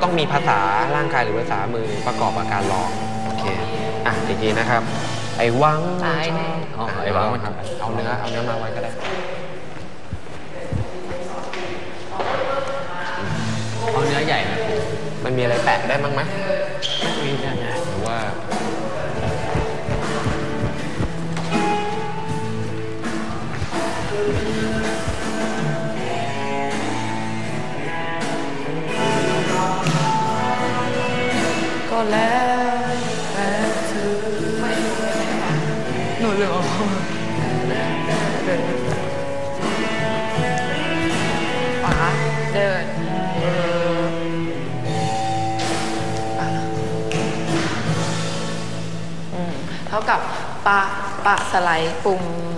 ต้องมีภาษาร่างกายหรือภาษามือประกอบอาการร้องโอเคอีกทีนะครับไอ้วังตายแน่ไอ้วังครับเอาเนื้อมาไว้ก็ได้เอาเนื้อใหญ่ไหมมันมีอะไรแตะได้มั้งไหมไม่มีนะหรือว่าก็แล้วแต่เธอหนูลืมเอาขวาเดินเท่ากับปะสไลด์ปุ่ม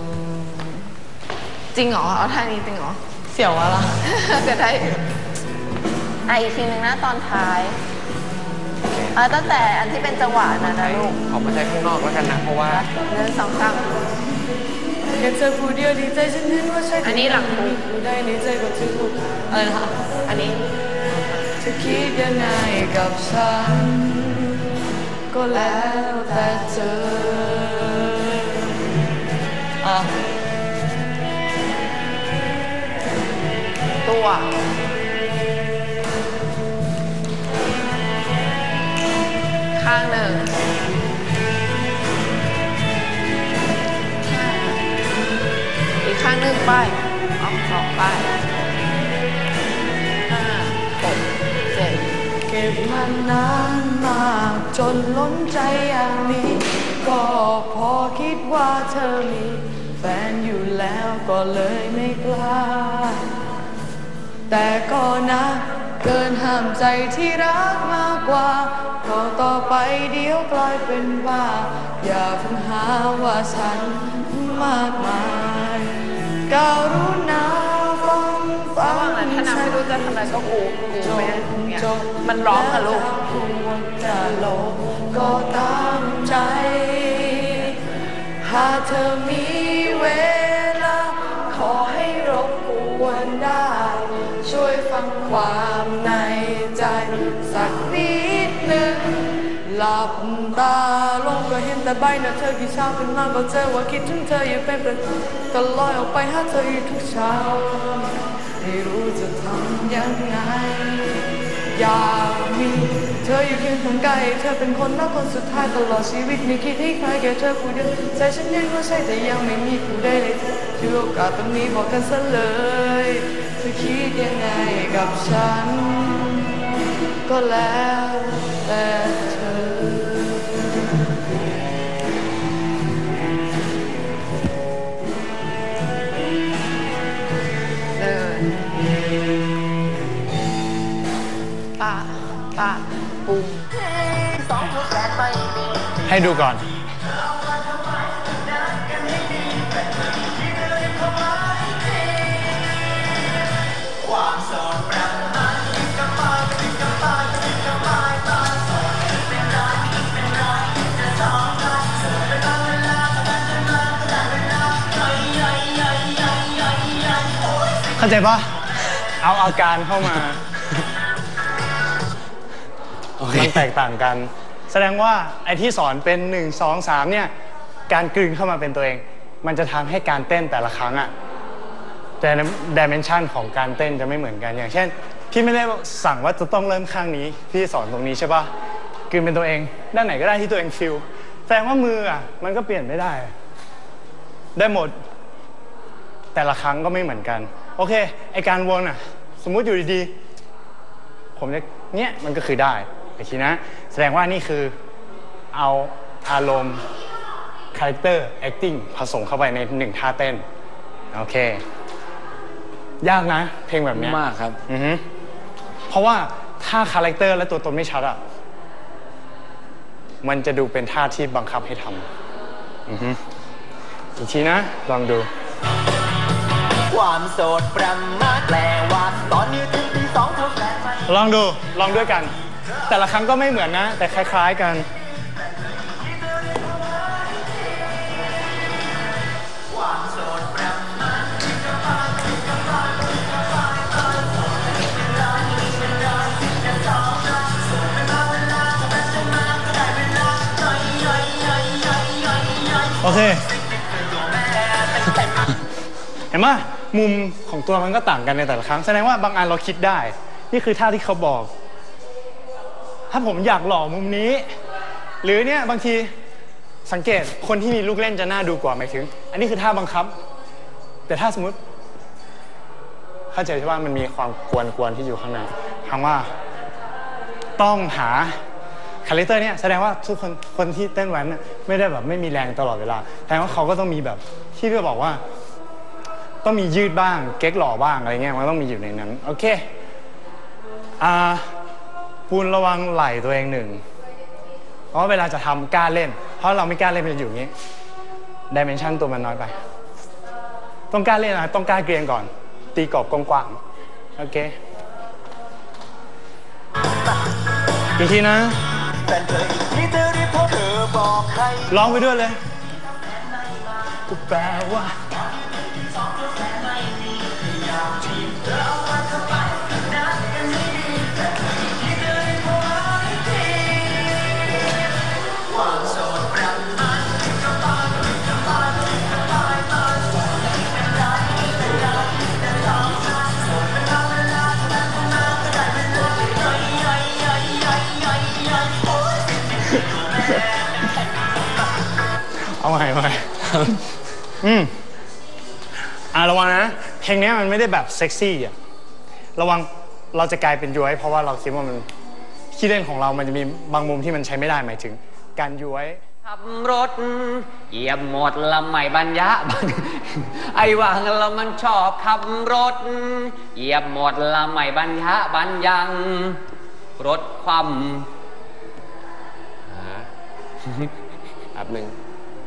จริงเหรอเอาท่านี้จริงเหรอเสียวอะล่ะก็ได้อีกทีนึงนะตอนท้ายตั้งแต่อันที่เป็นจังหวะนะลูกขอมาใช้ข้างนอกแล้วกันนะเพราะว่า 1 2 3 แค่เธอพูดเดียวดีใจฉันเห็นว่าใช่อันนี้หลังพูดได้ในใจก็ถืออะไรนะคะอันนี้เธอคิดยังไงกับฉันก็แล้วแต่เธอตัวข้างหนึ่งอีกข้างหนึ่งไป2 ไป5 6 7 เก็บมันนานมากจนล้นใจอย่างนี้ก็พอคิดว่าเธอมีแฟนอยู่แล้วก็เลยไม่กล้าแต่ก็นะเกินห้ามใจที่รักมากกว่าก็ต่อไปเดี๋ยวกลายเป็นว่าอย่าเพิ่งหาว่าฉันมากมายการุณาฟังถ้าน้ำไม่รู้จะทำอะไรก็กูไม่ได้เนี่ยมันร้องกับลูกจะลงก็ตามใจหากเธอมีเวลาขอให้รบกวนได้ช่วยฟังความในใจสักนิดหนึ่งหลับตาลงก็เห็นแต่ใบหน้าเธอที่เช้าขึ้นมาก็เจอว่าคิดถึงเธออยู่เป็นประจำก็ลอยออกไปหาเธออยู่ทุกเช้าไม่รู้จะทำยังไงอยากมีเธออยู่เคียงข้างกายเธอเป็นคนรักคนสุดท้ายตลอดชีวิตไม่คิดให้ใครแค่เธอผู้เดียวใจฉันยังว่าใช่แต่ยังไม่มีผู้ใดเลยที่โอกาสตรงนี้บอกกันซะเลยเธอคิดยังไงกับฉันก็แล้วแต่เธอปะปุ่มให้ดูก่อนเข้าใจปะเอาอาการเข้ามามันแตกต่างกันแสดงว่าไอ้ที่สอนเป็น1 2 3เนี่ยการกลืนเข้ามาเป็นตัวเองมันจะทำให้การเต้นแต่ละครั้งอะแต่ดิเมนชันของการเต้นจะไม่เหมือนกันอย่างเช่นพี่ไม่ได้สั่งว่าจะต้องเริ่มข้างนี้พี่สอนตรงนี้ใช่ปะกลืนเป็นตัวเองด้านไหนก็ได้ที่ตัวเองฟิลแสดงว่ามืออะมันก็เปลี่ยนไม่ได้หมดแต่ละครั้งก็ไม่เหมือนกันโอเคไอการวนอะสมมุติอยู่ดีๆผมจะเนี่ยมันก็คือได้โอเคนะแสดงว่านี่คือเอาอารมณ์คาแรคเตอร์ acting ผสมเข้าไปใน1ท่าเต้นโอเคยากนะเพลงแบบนี้มากครับเพราะว่าถ้าคาแรคเตอร์และตัวตนไม่ชัดอ่ะมันจะดูเป็นท่าที่บังคับให้ทำอีกทีนะลองดูความโสดประมาทแปลว่าตอนนี้ถึงตี 2เท่าแก่ลองด้วยกันแต่ละครั้งก็ไม่เหมือนนะแต่คล้ายๆกันโอเค เห็นไหมมุมของตัวมันก็ต่างกันในแต่ละครั้งแสดงว่าบางอันเราคิดได้นี่คือท่าที่เขาบอกถ้าผมอยากหล่อมุมนี้หรือเนี่ยบางทีสังเกตคนที่มีลูกเล่นจะน่าดูกว่าหมายถึงอันนี้คือท่าบังคับแต่ถ้าสมมติเข้าใจใช่ว่ามันมีความกวนที่อยู่ข้างในคำว่าต้องหาคาแรคเตอร์เนี่ยแสดงว่าทุกคนที่เต้นแว้นไม่ได้แบบไม่มีแรงตลอดเวลาแต่ว่าเขาก็ต้องมีแบบที่จะบอกว่าต้องมียืดบ้างเก๊กหล่อบ้างอะไรเงี้ยมันต้องมีอยู่ในนั้นโอเคปูนระวังไหล่ตัวเองหนึ่งเพราะเวลาจะทำกล้าเล่นเพราะเราไม่กล้าเล่นมันจะอยู่อย่างนี้ดิเมนชันตัวมันน้อยไปต้องกล้าเล่นนะต้องกล้าเกรียนก่อนตีกรอบกว้างๆโอเคอีกทีนะร้องไปด้วยเลยกูแปลว่าเอาใหม่ระวังนะเพลงนี้มันไม่ได้แบบเซ็กซี่อ่ะระวังเราจะกลายเป็นย้วยเพราะว่าเราคิดว่ามันขี้เล่นของเรามันจะมีบางมุมที่มันใช้ไม่ได้หมายถึงการย้วยขับรถเหยียบหมดละไม่บรรยะไอ้วังละมันชอบขับรถเหยียบหมดละไม่บรรยะบรรยังรถความแป๊บหนึ่ง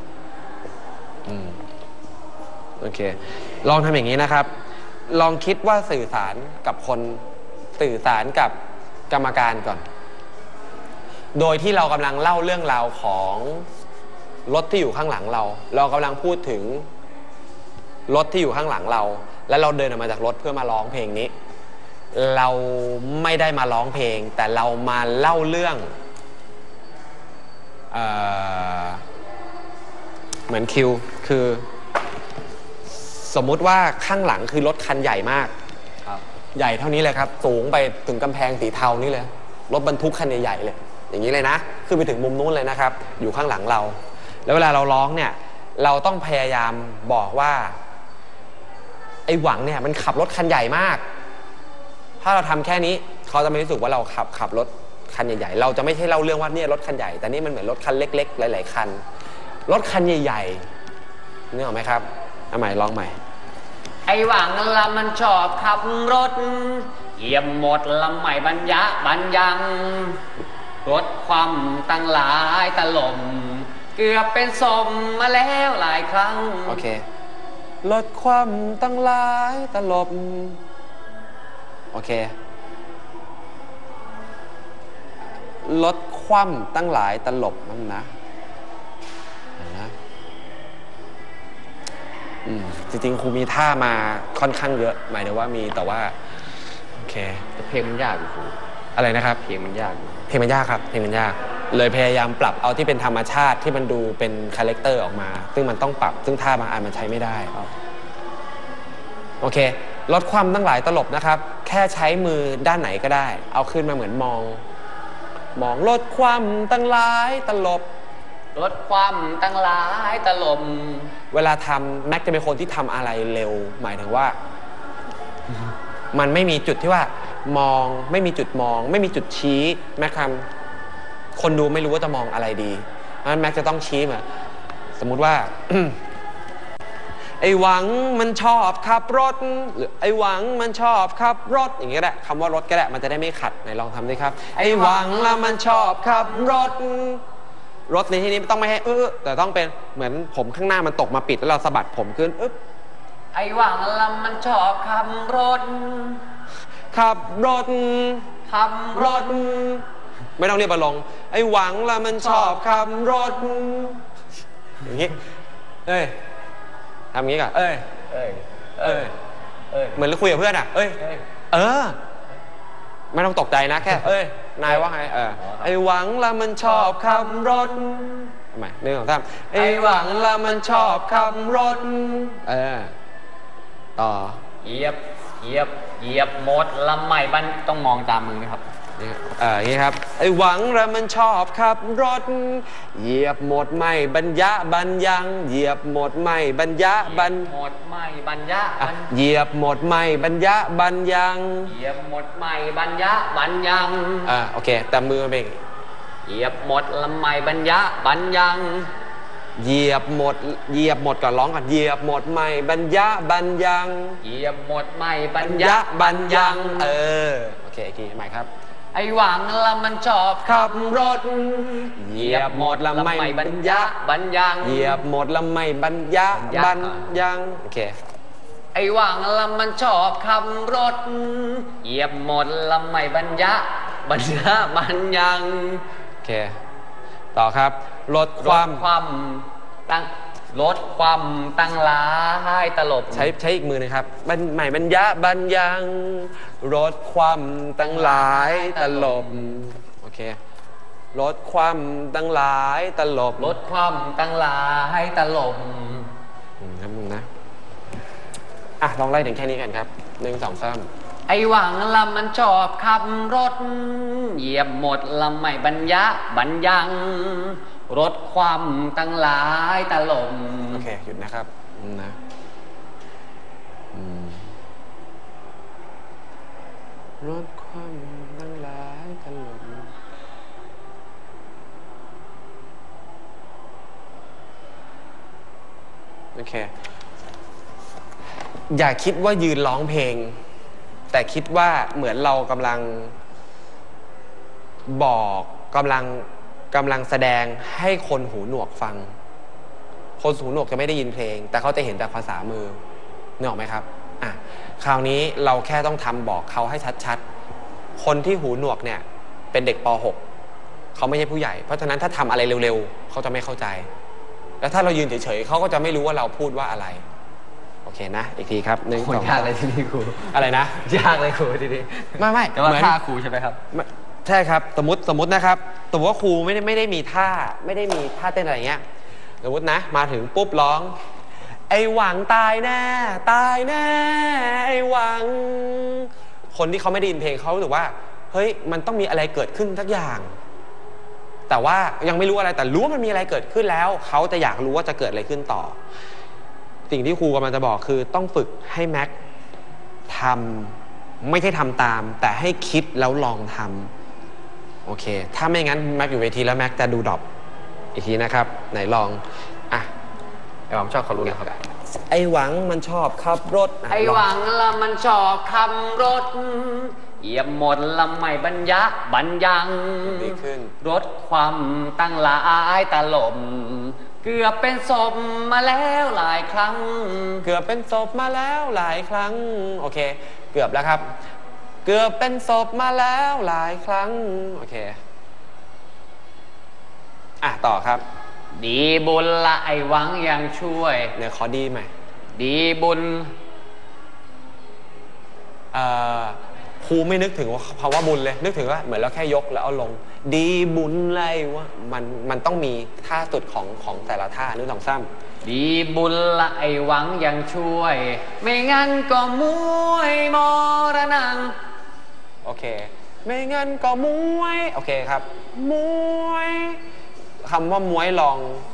โอเคลองทำอย่างนี้นะครับลองคิดว่าสื่อสารกับคนสื่อสารกับกรรมการก่อนโดยที่เรากำลังเล่าเรื่องราวของรถที่อยู่ข้างหลังเรากำลังพูดถึงรถที่อยู่ข้างหลังเราแล้วเราเดินออกมาจากรถเพื่อมาร้องเพลงนี้เราไม่ได้มาร้องเพลงแต่เรามาเล่าเรื่องเหมือนคิวคือสมมุติว่าข้างหลังคือรถคันใหญ่มากใหญ่เท่านี้เลยครับสูงไปถึงกำแพงสีเทานี่เลยรถบรรทุกคันใหญ่ๆเลยอย่างนี้เลยนะขึ้นไปถึงมุมนู้นเลยนะครับอยู่ข้างหลังเราแล้วเวลาเราร้องเนี่ยเราต้องพยายามบอกว่าไอ้หวังเนี่ยมันขับรถคันใหญ่มากถ้าเราทำแค่นี้เขาจะไม่รู้สึกว่าเราขับรถคันใหญ่ๆเราจะไม่ใช่เล่าเรื่องว่าเนี่ยรถคันใหญ่แต่นี่มันเหมือนรถคันเล็กๆหลายๆคันรถคันใหญ่ๆนึกออกไหมครับเอาใหม่ร้องใหม่ไอ้หวังละมันชอบขับรถเหยียบหมดละไม่บรรยะบรรยังรถความตั้งหลายตลมเกือบเป็นสมมาแล้วหลายครั้งโอเครถความตั้งหลายตลบโอเครถคว่ำตั้งหลายตลบนั่นนะจริงๆครูมีท่ามาค่อนข้างเยอะหมายถึงว่ามีแต่ว่าโอเคเพลงมันยากอยู่ครูอะไรนะครับเพลงมันยากเพลงมันยากครับเพลงมันยากเลยพยายามปรับเอาที่เป็นธรรมชาติที่มันดูเป็นคาแรคเตอร์ออกมาซึ่งมันต้องปรับซึ่งท่าบางอันมันใช้ไม่ได้โอเคลดความตั้งหลายตลบนะครับแค่ใช้มือด้านไหนก็ได้เอาขึ้นมาเหมือนมองลดความตั้งหลายตลบลดความตั้งหลายตลบเวลาทำแม็กจะเป็นคนที่ทำอะไรเร็วหมายถึงว่ามันไม่มีจุดที่ว่ามองไม่มีจุดมองไม่มีจุดชี้แม็กทำคนดูไม่รู้ว่าจะมองอะไรดีเพราะฉะนั้นแม็กจะต้องชี้มาสมมุติว่า ไอ้หวังมันชอบขับรถหรือไอ้หวังมันชอบขับรถอย่างเงี้ยก็ได้คำว่ารถก็ได้มันจะได้ไม่ขัดไหนลองทำดิครับไอ้หวังแล้วมันชอบขับรถในที่นี้ต้องไม่ให้แต่ต้องเป็นเหมือนผมข้างหน้ามันตกมาปิดแล้วเราสะบัดผมขึ้นไอ้หวังแล้วมันชอบขับรถไม่ต้องเรียกบอลลงไอ้หวังแล้วมันชอบขับรถอย่างงี้ทำงี้ก่อนเหมือนเราคุยกับเพื่อนอ่ะไม่ต้องตกใจนะแค่นายว่าไงไอ้หวังแล้วมันชอบขับรถทำไม1 2 3ไอ้หวังละมันชอบขับรถต่อเหยียบเหยียบหมดละไม่บันต้องมองตามมือไหมครับอย่างนี้ครับไอ้หวังละมันชอบขับรถเหยียบหมดไม่บรรยะบันยังเหยียบหมดไม่บรรยะบันหมดไม่บัญญะเหยียบหมดไม่บรรยะบันยังเหยียบหมดไม่บัญญะบัญญังโอเคแต่มือมันเป็นเหยียบหมดละไม่บัญญะบัญญังเหยียบหมดก่อนร้องก่อนเหยียบหมดไม่บรรยะบันยังเหยียบหมดไม่บับรญรญะยะบันยังเออโอเคอีกทีใหม่ครับไอ้หวังละมันชอบขับรถเหยียบหมดละไม่บรรยะบัญญังเหยียบหมดละไม่บรรยะบันยังโอเคไอ้หวังละมันชอบขับรถเหยียบหมดละไม่บัญญะบัญญะบัญญังโอเคต่อครับลดความลดความตั้งหลายตลบใช้อีกมือหนึงครับใหม่บรรยะบันยังลดความตั้งหลายตลบโอเคลดความตั้งหลายตลบลดความตั้งหลายตลบครับมึงนะลองไล่ถึงแค่นี้กันครับ1 2 3 ไอ้หวังละมันชอบขับรถเหยียบหมดละไม่บัญญะบัญญังลดความตั้งหลายตลบโอเคหยุดนะครับนะลดความตั้งหลายตลบโอเคอย่าคิดว่ายืนร้องเพลงแต่คิดว่าเหมือนเรากำลังบอกกำลังแสดงให้คนหูหนวกฟังคนหูหนวกจะไม่ได้ยินเพลงแต่เขาจะเห็นแต่ภาษามือนึกออกไหมครับคราวนี้เราแค่ต้องทำบอกเขาให้ชัดๆคนที่หูหนวกเนี่ยเป็นเด็กป .6 เขาไม่ใช่ผู้ใหญ่เพราะฉะนั้นถ้าทำอะไรเร็วๆเขาจะไม่เข้าใจแล้วถ้าเรายืนเฉยๆเขาก็จะไม่รู้ว่าเราพูดว่าอะไรโอเคนะอีกทีครับ1 2 3 ยากเลยทีนี้ครูอะไรนะยากเลยครูทีนี้ไม่แต่ว่าท่าครูใช่ไหมครับใช่ครับสมมตินะครับสมมติว่าครูไม่ได้มีท่าเต้นอะไรเงี้ยสมมตินะมาถึงปุ๊บร้องไอ้หวังตายแน่ไอ้หวังคนที่เขาไม่ได้ยินเพลงเขารู้สึกว่าเฮ้ยมันต้องมีอะไรเกิดขึ้นสักอย่างแต่ว่ายังไม่รู้อะไรแต่รู้ว่ามันมีอะไรเกิดขึ้นแล้วเขาจะอยากรู้ว่าจะเกิดอะไรขึ้นต่อสิ่งที่ครูกำลังจะบอกคือต้องฝึกให้แม็กทำไม่ใช่ทำตามแต่ให้คิดแล้วลองทำโอเคถ้าไม่งั้นแม็กอยู่เวทีแล้วแม็กจะดูดรอปอีกทีนะครับไหนลองไอ้หวังชอบขับรถครับไอ้หวังมันชอบขับรถไอ้หวังละมันชอบขับรถเหยียบหมดละไม่บัญญะบัญญังดีขึ้นรถความตั้งหลายตลบเกือบเป็นศพมาแล้วหลายครั้งเกือบเป็นศพมาแล้วหลายครั้งโอเคเกือบแล้วครับเกือบเป็นศพมาแล้วหลายครั้งโอเคต่อครับดีบุญละไอ้หวังยังช่วยเนี่ยขอดีไหมดีบุญครูไม่นึกถึงว่าภาวะบุญเลยนึกถึงว่าเหมือนเราแค่ยกแล้วเอาลงดีบุญไรวะมันต้องมีท่าสุดของแต่ละท่า1 2 3 ดีบุญละไอ้หวังยังช่วยไม่งั้นก็มวยมรณงโอเคไม่งั้นก็มวยโอเคครับมวยคำว่ามวยล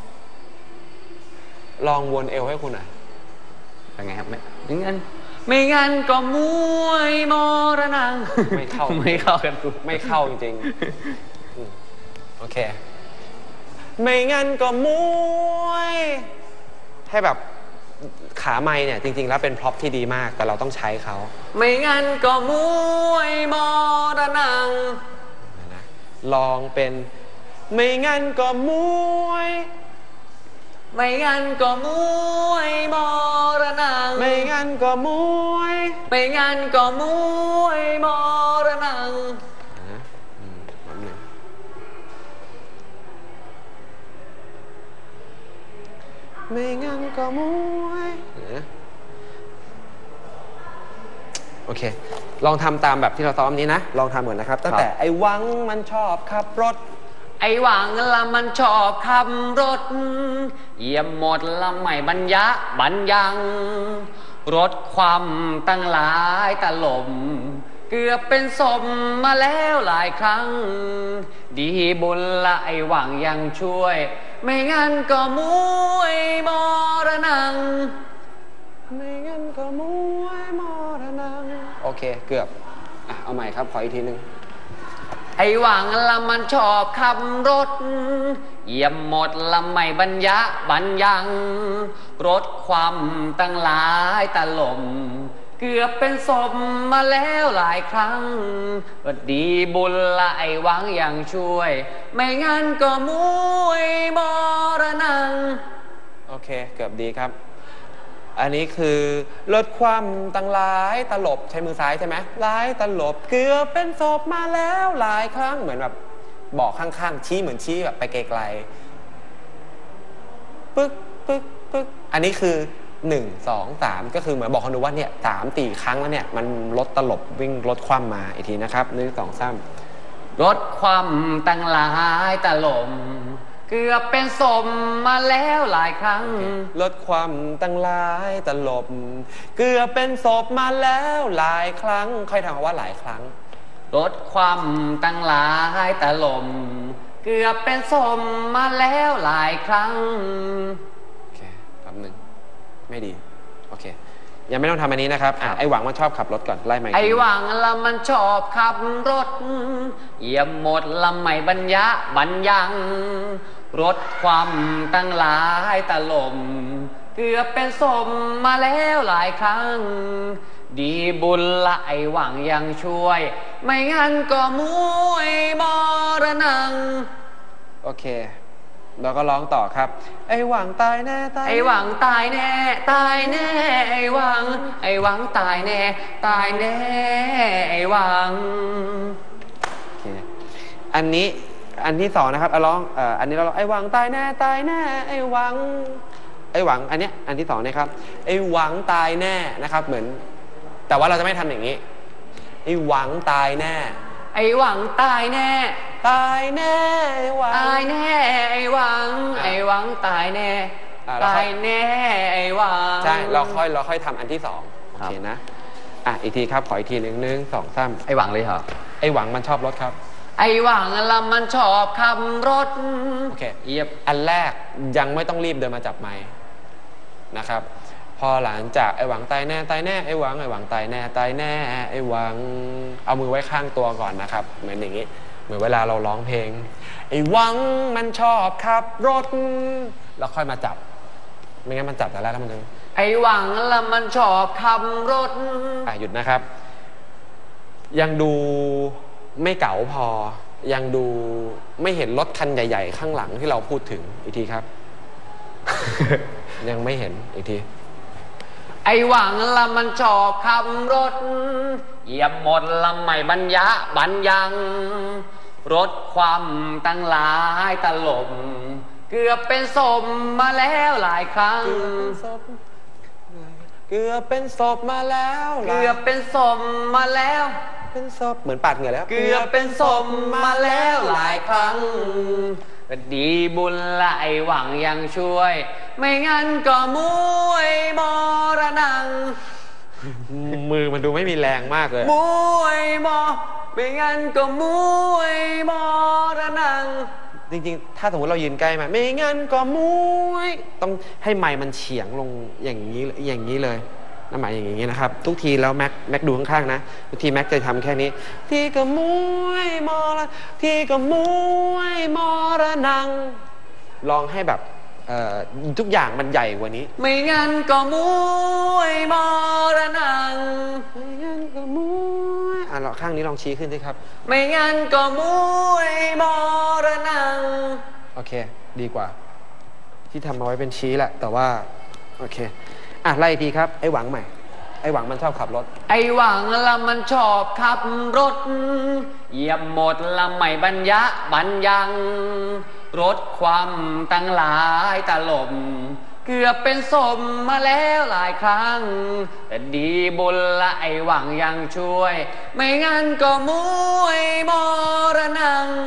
องวนเอวให้คุณหน่อยเป็นไงครับไม่งั้นก็มวยมรณงไม่เข้ากันกูไม่เข้าจริงๆโอเคไม่งั้นก็มวยให้แบบขาไม้เนี่ยจริงๆแล้วเป็นพร็อพที่ดีมากแต่เราต้องใช้เขาไม่งั้นก็มวยมรณงลองเป็นไม่งั้นก็มวยไม่งั้นก็มวยมรณงไม่งั้นก็มวยไม่งั้นก็มวยมรณงไม่งั้นก็มวยโอเคลองทำตามแบบที่เราซ้อมนี้นะลองทำเหมือนนะครับตั้งแต่ไอ้หวังมันชอบขับรถไอ้หวังละมันชอบขับรถเหยียบหมดละไม่บรรยะบรรยังรถความตั้งหลายตลมเกือบเป็นศพมาแล้วหลายครั้งดีบุญละไอ้หวังยังช่วยไม่งั้นก็มุยมรณังไม่งั้นก็มุยมรณังโอเคเกือบเอาใหม่ครับขออีกทีนึงไอ้หวังละมันชอบขับรถเหยียบหมดละไม่บรรยะบรรยังรถความตั้งหลายตลมเกือบเป็นศพมาแล้วหลายครั้งดีบุญละไอ้หวังยังช่วยไม่งั้นก็มุยมรณังโอเคเกือบดีครับอันนี้คือลดความตั้งหลายตลบใช้มือซ้ายใช่ไหมหลายตลบเกือบเป็นศพมาแล้วหลายครั้งเหมือนแบบบอกข้างๆชี้เหมือนชี้แบบไปไกลๆปึ๊กปึ๊กปึ๊กอันนี้คือ1 2 3ก็คือเหมือนบอกคนดูว่าเนี่ย3-4 ครั้งแล้วเนี่ยมันลดตลบวิ่งลดความมาอีกทีนะครับ1 2 3 ลดความตั้งหลายตลมเกือบเป็นศพมาแล้วหลายครั้งลดความตั้งหลายตลบเกือบเป็นศพมาแล้วหลายครั้งค่อยทำคำว่าหลายครั้งลดความตั้งหลายตลมเกือบเป็นศพมาแล้วหลายครั้งโอเคแป๊บนึงไม่ดีโอเคยังไม่ต้องทำอันนี้นะครับไอ้หวังมันชอบขับรถก่อนไล่มาไอ้หวังละมันชอบขับรถเหยียบหมดละไม่บรรยะบรรยังรถความตั้งหลายตลมเกือบเป็นศพมาแล้วหลายครั้งดีบุญละไอ้หวังยังช่วยไม่งั้นก็มุยมรณังโอเคเราก็ร้องต่อครับไอ้หวังตายแน่ตายไอ้หวังตายแน่ตายแน่ไอ้หวังไอ้หวังตายแน่ตายแน่ไอ้หวังโอเคอันนี้อันที่2นะครับร้องอันนี้เราร้องไอ้หวังตายแน่ตายแน่ไอ้หวังไอ้หวังอันเนี้ยอันที่2นะครับไอ้หวังตายแน่นะครับเหมือนแต่ว่าเราจะไม่ทำอย่างนี้ไอ้หวังตายแน่ไอ้หวังตายแน่ตายแน่ไอ้หวังตายแน่ไอ้หวังไอ้หวังตายแน่ตายแน่ไอ้หวังใช่เราค่อยทำอันที่2โอเคนะอีกทีครับขออีกที1 2 3 ไอ้หวังเลยครับไอ้หวังมันชอบรถครับไอ้หวังละมันชอบขับรถโอเคเยียบอันแรกยังไม่ต้องรีบเดินมาจับไมค์นะครับพอหลังจากไอ้หวังตายแน่ตายแน่ไอ้หวังไอ้หวังตายแน่ตายแน่ไอ้หวังเอามือไว้ข้างตัวก่อนนะครับเหมือนอย่างนี้เหมือนเวลาเราร้องเพลงไอ้หวังมันชอบขับรถแล้วค่อยมาจับไม่งั้นมันจับแต่แรกแล้วมันจะไอ้หวังละมันชอบขับรถหยุดนะครับยังดูไม่เก๋าพอยังดูไม่เห็นรถคันใหญ่ๆข้างหลังที่เราพูดถึงอีกทีครับ ยังไม่เห็นอีกทีไอ้หวังละมันชอบขับรถเหยียบหมดละไม่บรรยะบรรยังรถความตั้งหลายตลมเกือบเป็นศพมาแล้วหลายครั้งเกือบเป็นศพมาแล้วเกือบเป็นศพมาแล้วเป็นศพเหมือนปาดเหงื่อแล้วเกือบเป็นศพมาแล้วหลายครั้งดีบุญละไอ้หวังยังช่วยไม่งั้นก็มุยมรณังมือมันดูไม่มีแรงมากเลยมุยมอไม่งั้นก็มุยมรณังจริงๆถ้าสมมติเรายืนใกล้มาไม่งั้นก็มุยต้องให้ไมค์มันเฉียงลงอย่างนี้เลยนั่นหมายอย่างนี้นะครับทุกทีแล้วแม็กดูข้างๆนะทุกทีแม็กจะทำแค่นี้ที่ก็มุยมรที่ก็มุยมรณังลองให้แบบทุกอย่างมันใหญ่กว่านี้ไม่งั้นก็มุยมรณังไม่งั้นก็มุยเราข้างนี้ลองชี้ขึ้นสิครับไม่งั้นก็มุยมรณังโอเคดีกว่าที่ทำเอาไว้เป็นชี้แหละแต่ว่าโอเคไล่ทีครับไอ้หวังใหม่ไอ้หวังมันชอบขับรถไอ้หวังละมันชอบขับรถเหยียบหมดละไม่บรรยะบรรยังรถความตั้งหลายตลมเกือบเป็นศพมาแล้วหลายครั้งแต่ดีบุญละไอ้หวังยังช่วยไม่งั้นก็มุยมรณัง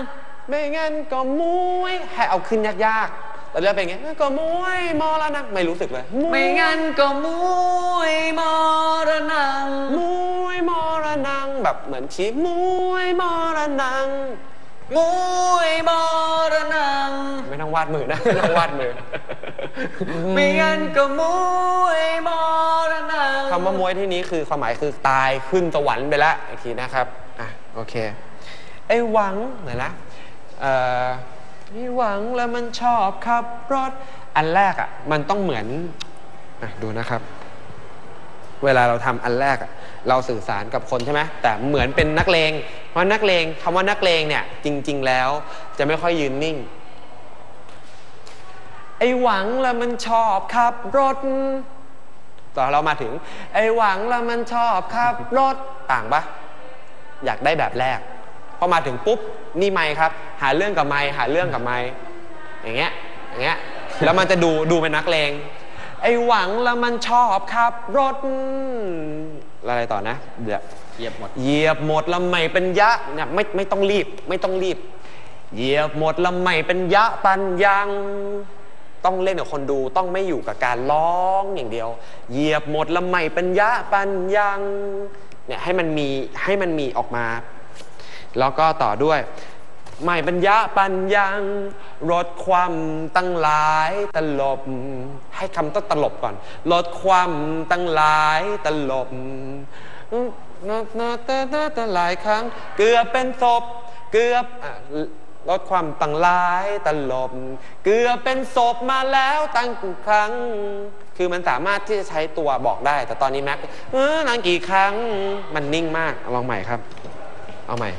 ไม่งั้นก็มวยให้เอาขึ้นยากๆแต่เรื่องเป็นไงก็มวยมรณะไม่รู้สึกเลยไม่งั้นก็มวยมรณะมวยมรณะแบบเหมือนชี้มวยมรณะมวยมรณะไม่ต้องวาดมือนะไม่ต้องวาดมือไม่งั้นก็มวยมรณะคำว่ามวยที่นี้คือความหมายคือตายขึ้นสวรรค์ไปแล้วอีกทีนะครับโอเคไอ้หวังหน่อยนะไอ้หวังแล้วมันชอบขับรถอันแรกมันต้องเหมือนดูนะครับเวลาเราทำอันแรกเราสื่อสารกับคนใช่ไหมแต่เหมือนเป็นนักเลงเพราะนักเลงคำว่านักเลงเนี่ยจริงๆแล้วจะไม่ค่อยยืนนิ่งไอ้หวังแล้วมันชอบขับรถต่อเรามาถึงไอ้หวังแล้วมันชอบขับรถต่างปะอยากได้แบบแรกพอมาถึงปุ๊บนี่ไมค์ครับหาเรื่องกับไมค์หาเรื่องกับไมค์อย่างเงี้ยแล้วมันจะดูเป็นนักเลงไอ้หวังแล้วมันชอบขับรถอะไรต่อนะเดี๋ยวเหยียบหมดแล้วไม่เป็นยะเนี่ยไม่ต้องรีบเหยียบหมดแล้วไม่เป็นยะปันยังต้องเล่นกับคนดูต้องไม่อยู่กับการร้องอย่างเดียวเหยียบหมดแล้วไม่เป็นยะปันยังเนี่ยให้มันมีออกมาแล้วก็ต่อด้วยไม่บรรยะปัญญังลดความตั้งหลายตลบให้คำต้องตลบก่อนลดความตั้งหลายตลบหลายครั้งเกือบเป็นศพเกือบลดความตั้งหลายตลบเกือบเป็นศพมาแล้วตั้งกี่ครั้งคือมันสามารถที่จะใช้ตัวบอกได้แต่ตอนนี้แม็กนานกี่ครั้งมันนิ่งมากลองใหม่ครับเอาใหม่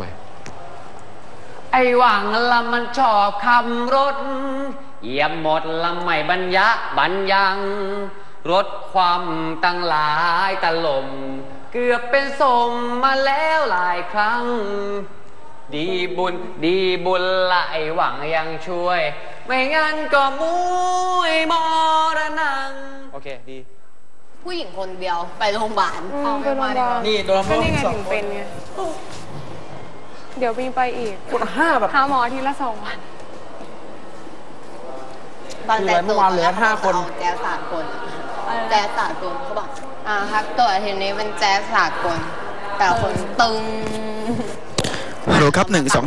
ไอ้หวังละมันชอบขับรถเหยียบหมดละไม่บรรยะบัญญังรถความตั้งหลายตลมเกือบเป็นสมมาแล้วหลายครั้งดีบุญละไอ้หวังยังช่วยไม่งั้นก็มุยมรณะโอเคดีผู้หญิงคนเดียวไปโรงพยาบาลไปโรงพยาบาลนี่ตัวละก็นี่ไงถึงเป็นไงเดี๋ยวมีไปอีกคน5แบบหาหมอทีละ2 วันตอนแต่ตัวเหลือ5 คนแจ๊สสากลเขาบอกฮักตัวทีนี้เป็นแจ๊สสากลแต่คนตึงฮัลโหลครับ1 2 3 4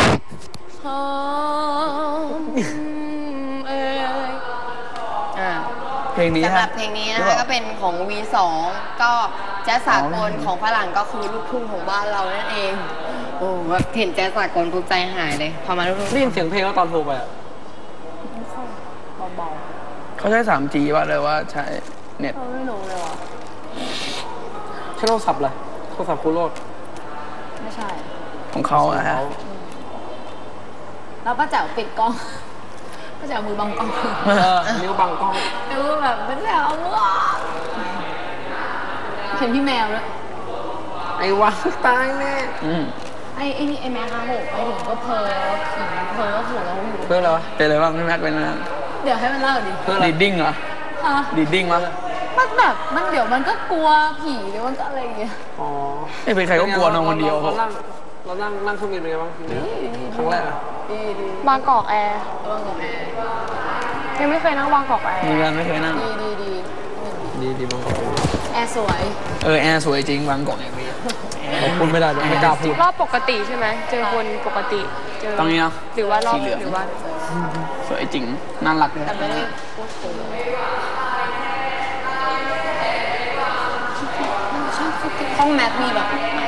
เพลงนี้สำหรับเพลงนี้นะคะก็เป็นของ V2 ก็แจ๊สสากลของฝรั่งก็คือลูกทุ่งของบ้านเรานั่นเองโอ้แบบเห็นแจ๊สสากลปุ๊บใจหายเลยพอมาลูกทุ่งได้ยินเสียงเพลงแล้วตอนโทรไปเบาเขาใช้ 3G ป่ะเลยว่าใช้เน็ตไม่รู้เลยว่ะใช้โทรศัพท์เลยโทรศัพท์คูโรดไม่ใช่ของเขาฮะแล้วป้าแจ๋วปิดกล้องป้าแจ๋วมือบังกล้องนิ้วบังกล้องดูแบบป้าแจ๋วเห็นพี่แมวแล้วไอ้วะตายแน่ไอ้นี่ไอ้แม็กค่ะโหไปถึงก็เพลผีเพลก็หูแล้วหูเพื่ออะไรเป็นอะไรบ้างพี่แม็กเป็นอะไรเดี๋ยวให้มันเล่าดิเพื่ออะไรดีดดิ้งเหรอดีดดิ้งมั้ยมันแบบมันเดี๋ยวมันก็กลัวผีเดี๋ยวมันก็อะไรอย่างเงี้ยอ๋อไม่เป็นใครก็กลัวนอนคนเดียวเรานั่งเครื่องบินเป็นไงบ้างครั้งแรกบางกอกแอร์ยังไม่เคยนั่งบางกอกแอร์มีกันไม่เคยนั่งดีบางกอกแอร์สวยแอร์สวยจริงบางกอกเนี่ยขอบคุณไม่ได้ไม่กล้าพูดรอบปกติใช่ไหมเจอคนปกติเจอตรงนี้นะหรือว่ารอบหรือว่าสวยจริงน่ารักแต่ไม่ได้พูดถึงห้องแมทมีแบบ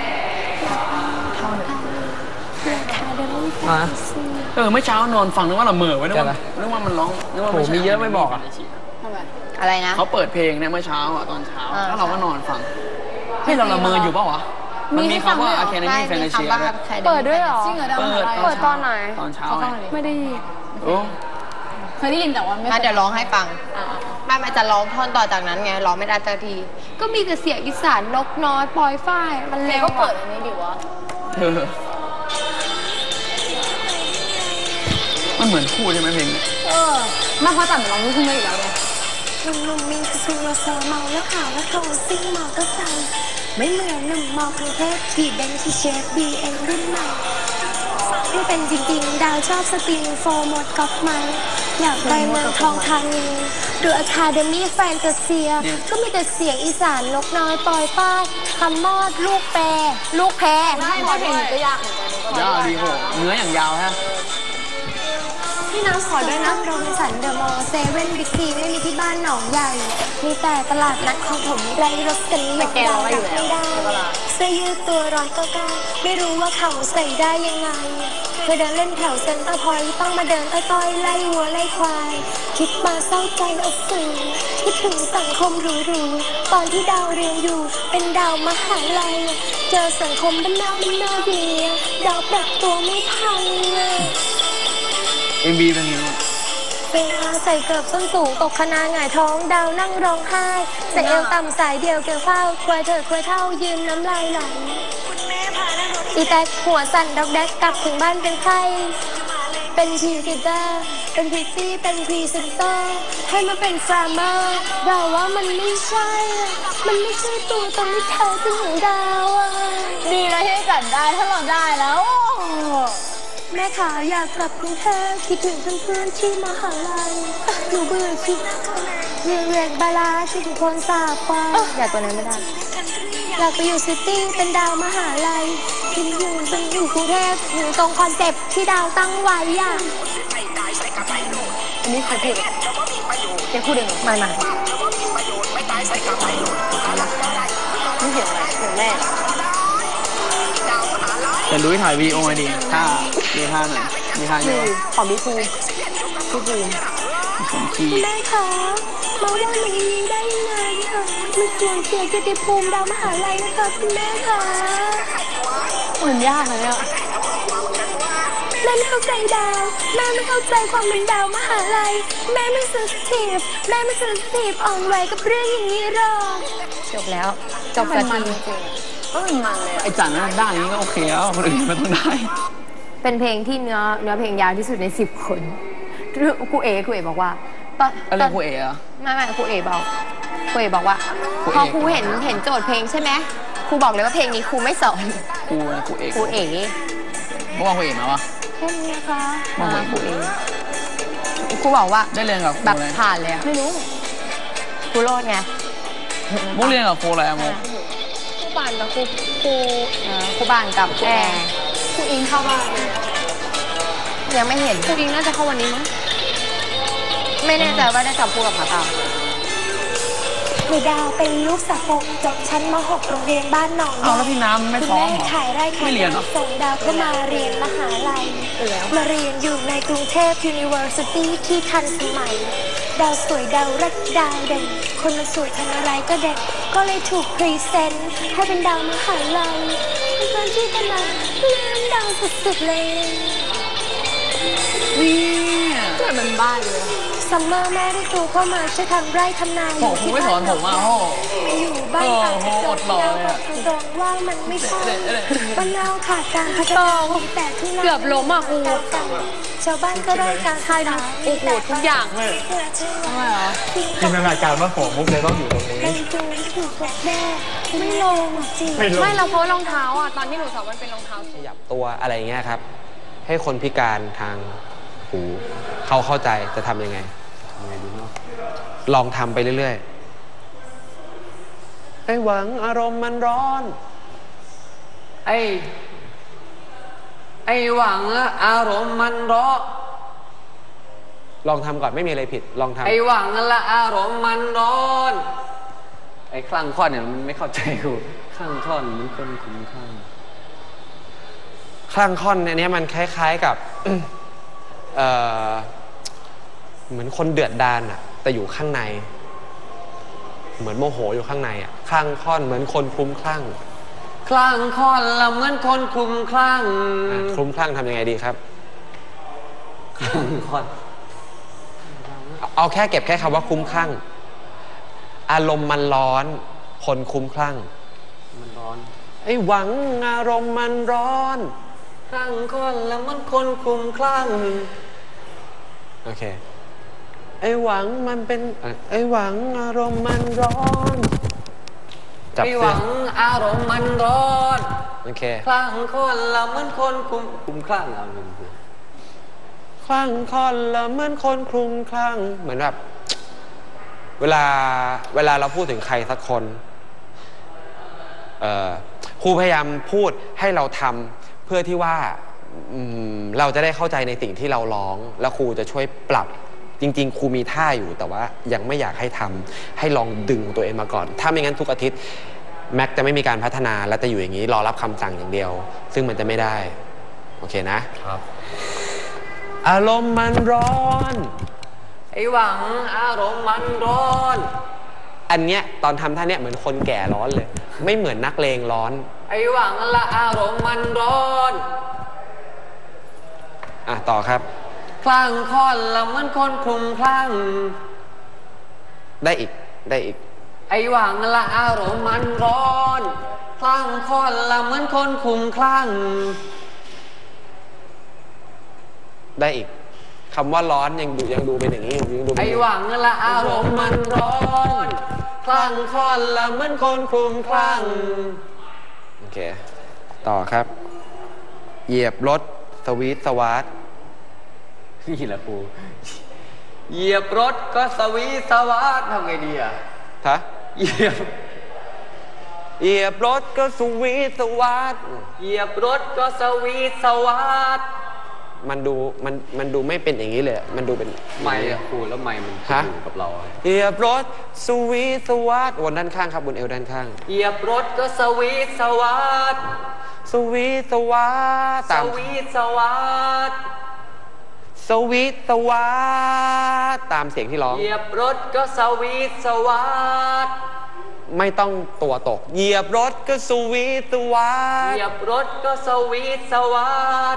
เมื่อเช้านอนฟังนึกว่าเราเหม่อไว้นึกว่ามันร้องนึกว่ามีเยอะไม่บอกอะไรนะเขาเปิดเพลงเนี่ยเมื่อเช้าตอนเช้าแล้วเราก็นอนฟังให้เราละเมออยู่ป่าววะมันมีคำว่า Academy Fantasia เปิดด้วยเหรอเปิดตอนไหนตอนเช้าไม่ได้ยินเคยได้ยินแต่ว่าไม่เดี๋ยวร้องให้ฟังแม่จะร้องท่อนต่อจากนั้นไงร้องไม่ได้สักทีก็มีแต่เสียงอีสานนกน้อยปลอยฝ้ายมันเร็วก็เปิดอันนี้ดิวะมันเหมือนคู่ใช่ไหมเพลงมาพอตัดร้องลูกทุ่งได้อีกแล้วเนี่ยนุ่มมีสุรสเมาแล้วขาวแล้วโทรซิ่งเมาก็ใส่ไม่เหมือนหนุ่มมอกรุงเทพที่แดงที่เชฟบีเอ็นรุ่นใหม่ให้เป็นจริงๆดาวชอบสปริงโฟร์หมดก๊อปไหมอยากไปเมืองทองธานีดูอะคาเดมี่แฟนตาเซียก็มีแต่เสียงอีสานนกน้อยปอยป้ายคำมอดลูกแปรลูกแพรได้หมดเพลงก็ยากเหมือนกันยาวดีโหเนื้ออย่างยาวฮะพี่น้ำขอด้วยนะโรบินสันเดอะมอลล์เซเว่นบิ๊กซีไม่มีที่บ้านหนองใหญ่ มีแต่ตลาดนัดของผมไรรถกันนิยมดาวรับไม่ได้เสื้อยืดตัวร้อยก็ก้าไม่รู้ว่าเขาใส่ได้ยังไงเคยเดินเล่นแถวเซ็นเตอร์พอยต์ต้องมาเดินต้อยๆไล่วัวไล่ควายคิดมาเศร้าใจอกสื่อคิดถึงสังคมหรูๆตอนที่ดาวเรียนอยู่เป็นดาวมหาลัยเจอสังคมบ้านนอกอย่างนี้ดาวปรับตัวไม่ทัน MV เป็นยังไงเป็นใส่เกิบส้นสูงตกคณะหงายท้องดาวนั่งร้องไห้ใส่เอวต่ำสายเดียวเกี่ยวเฝ้าควายเถิดควายเท่ายืนน้ำลายไหลอีแตกหัวสั่นดอกแดกกลับถึงบ้านเป็นไข้เป็นพรีเซนเตอร์เป็นพริตตี้เป็นพรีเซนเตอร์ให้มาเป็นฟาร์มเมอร์เราว่ามันไม่ใช่มันไม่ใช่ตัวตนที่แท้จริงของดาวดีนะที่จัดได้ถ้าเราได้แล้วแม่ขาอยากกลับกรุงเทพคิดถึงเพื่อนๆที่มหาลัยหนูเบื่อคิดเรียนบาลาที่ทุกคนสาบไปอยากตัวนั้นไม่ได้อยากไปอยู่ซิตี้เป็นดาวมหาลัยคิดอยู่กรุงเทพอยู่ตรงคอนเซ็ปต์ที่ดาวตั้งไว้อ่ะอันนี้ใครพูดแกพูดเองไม่ไม่เห็นอะไรเห็นแม่แต่รู้ถ่ายวีโอไอดีท่ามีท่าไหนมีท่าเยอะของพี่ภูมิผมขี้แม่คะมาว่าอย่างนี้ได้ยังไงคะมันเสียเกียรติภูมิดาวมหาลัยนะคะคุณแม่คะมันยากนะเนี่ยแม่ไม่เข้าใจดาวแม่ไม่เข้าใจความเป็นดาวมหาลัยแม่ไม่เซนซิทีฟแม่ไม่เซนซิทีฟอ่อนไหวกับเรื่องอย่างนี้หรอกจบแล้วจบกันจริงมันเลยไอ้จันนะได้นี้ก็โอเคแล้วคนอื่นมันต้องได้เป็นเพลงที่เนื้อเพลงยาวที่สุดใน10 คนครูเอบอกว่าอะไรครูเออะไม่ครูเอบอกว่าพอครูเห็นโจทย์เพลงใช่ไหมครูบอกเลยว่าเพลงนี้ครูไม่สอนครูเอเมื่อวานครูเอมาวะแค่นี้นะคะเมื่อวานครูเอครูบอกว่าได้เรียนกับแบบผ่านเลยไม่รู้ครูโรดไงมุกเรียนกับครูอะไรอะมุกครูบานกับครูบานกับแอร์ครูอิงเข้าบ้านยังไม่เห็นครูอิงน่าจะเข้าวันนี้มั้งไม่แน่ใจว่าได้จับครูกับผาเต่าหนูดาวเป็นลูกสาวปกจบชั้นม.6 โรงเรียนบ้านหนองแล้วพี่น้ำไม่ฟ้องเหรอขายไร่ขายนาส่งดาวก็มาเรียนมหาลัยมาเรียนอยู่ในกรุงเทพ University ที่ทันสมัยดาวสวยดาวรักดาวเด่นคนมาสวยทำอะไรก็เด่นก็เลยถูกพรีเซนต์ให้เป็นดาวมหาลัยเพื่อนที่คณะเล่นดาวสุดๆเลยเกิดมันบ้าเลยซัมเมอร์แม่ได้ตัวเข้ามาช่วยทำไร่ทำนาอยู่ที่บ้านอยู่บ้านต่างจังหวัดตรงว่ามันไม่ใช่บ้านเราขาดการพัฒนาแต่ทุกเกือบล้มอ่ะครูชาวบ้านก็ได้การใช่นะโอ้โหทุกอย่างเลยทำไมอ่ะจินตนาการว่าหัวมุกเลยต้องอยู่ตรงนี้เป็นจูนถูกกับแม่ไม่ลงจริงไม่เราเพราะรองเท้าอ่ะตอนที่หนูสอนมันเป็นรองเท้าขยับตัวอะไรเงี้ยครับให้คนพิการทางหูเขาเข้าใจจะทำยังไงลองทำไปเรื่อยๆไอ้หวังอารมณ์มันร้อนไอ้หวังอารมณ์มันร้อนลองทำก่อนไม่มีอะไรผิดลองทำไอ้หวังละอารมณ์มันร้อนไอ้คลั่งท่อนเนี่ยมันไม่เข้าใจกูคลั่งท่อนมันคนคุ้มคลั่งคลั่งท่อนเนี่ยมันคล้ายๆกับเหมือนคนเดือดดาลอะแต่อยู่ข้างในเหมือนโมโหอยู่ข้างในอะคลั่งท่อนเหมือนคนคลุ้มคลั่งคลั่งท่อนละเหมือนคนคลุ้มคลั่งคลุ้มคลั่งทำยังไงดีครับคลั่งท่อนเอาแค่เก็บแค่คำว่าคลุ้มคลั่งอารมณ์มันร้อนคนคลุ้มคลั่งมันร้อนไอ้หวังอารมณ์มันร้อนคลั่งท่อนละเหมือนคนคลุ้มคลั่งโอเคไอ้หวังมันเป็นไอ้หวังอารมณ์มันร้อนไอ้หวังอารมณ์มันร้อนโอเคคลั่งคนละเหมือนคนคุ้มคลั่งเอาหนึ่งคลั่งคอนละเหมือนคนคลุ้มคลั่งเหมือนแบบเวลาเราพูดถึงใครสักคนครูพยายามพูดให้เราทำเพื่อที่ว่าเราจะได้เข้าใจในสิ่งที่เราร้องแล้วครูจะช่วยปรับจริงๆครูมีท่าอยู่แต่ว่ายังไม่อยากให้ทำให้ลองดึงตัวเองมาก่อนถ้าไม่งั้นทุกอาทิตย์แม็กจะไม่มีการพัฒนาและจะอยู่อย่างนี้รอรับคำสั่งอย่างเดียวซึ่งมันจะไม่ได้โอเคนะครับอารมณ์มันร้อนไอ้หวังอารมณ์มันร้อนอันเนี้ยตอนทำท่าเนี้ยเหมือนคนแก่ร้อนเลยไม่เหมือนนักเลงร้อนไอ้หวังละอารมณ์มันร้อนต่อครับคลั่งคอนละเหมือนคนคลุ้มคลั่งได้อีกไอ้หวังละอารมณ์มันร้อนคลั่งคอนละเหมือนคนคลุ้มคลั่งได้อีกคำว่าร้อนยังดูเป็นอย่างนี้ยังดูไอ้หวังละอารมณ์มันร้อนคลั่งคอนละเหมือนคนคลุ้มคลั่งโอเคต่อครับเหยียบรถสวีทสวาร์ทนี่แหละครูเหยียบรถก็สวีทสวาร์ททำไงดีเหยียบรถก็สวีทสวาร์ทเหยียบรถก็สวีทสวาร์ทมันดูไม่เป็นอย่างนี้เลยมันดูเป็นไมค์ครูแล้วไมค์มันอยู่กับเราเหยียบรถสวีทสวาร์ทวนด้านข้างครับบนเอวด้านข้างเหยียบรถก็สวีทสวาร์ทสวีทสวาร์ทสวีทสวาร์ทสวีทสวาร์ทตามเสียงที่ร้องเหยียบรถก็สวีทสวาร์ทไม่ต้องตัวตกเหยียบรถก็สวีทสวาร์ทเหยียบรถก็สวีทสวาร์ท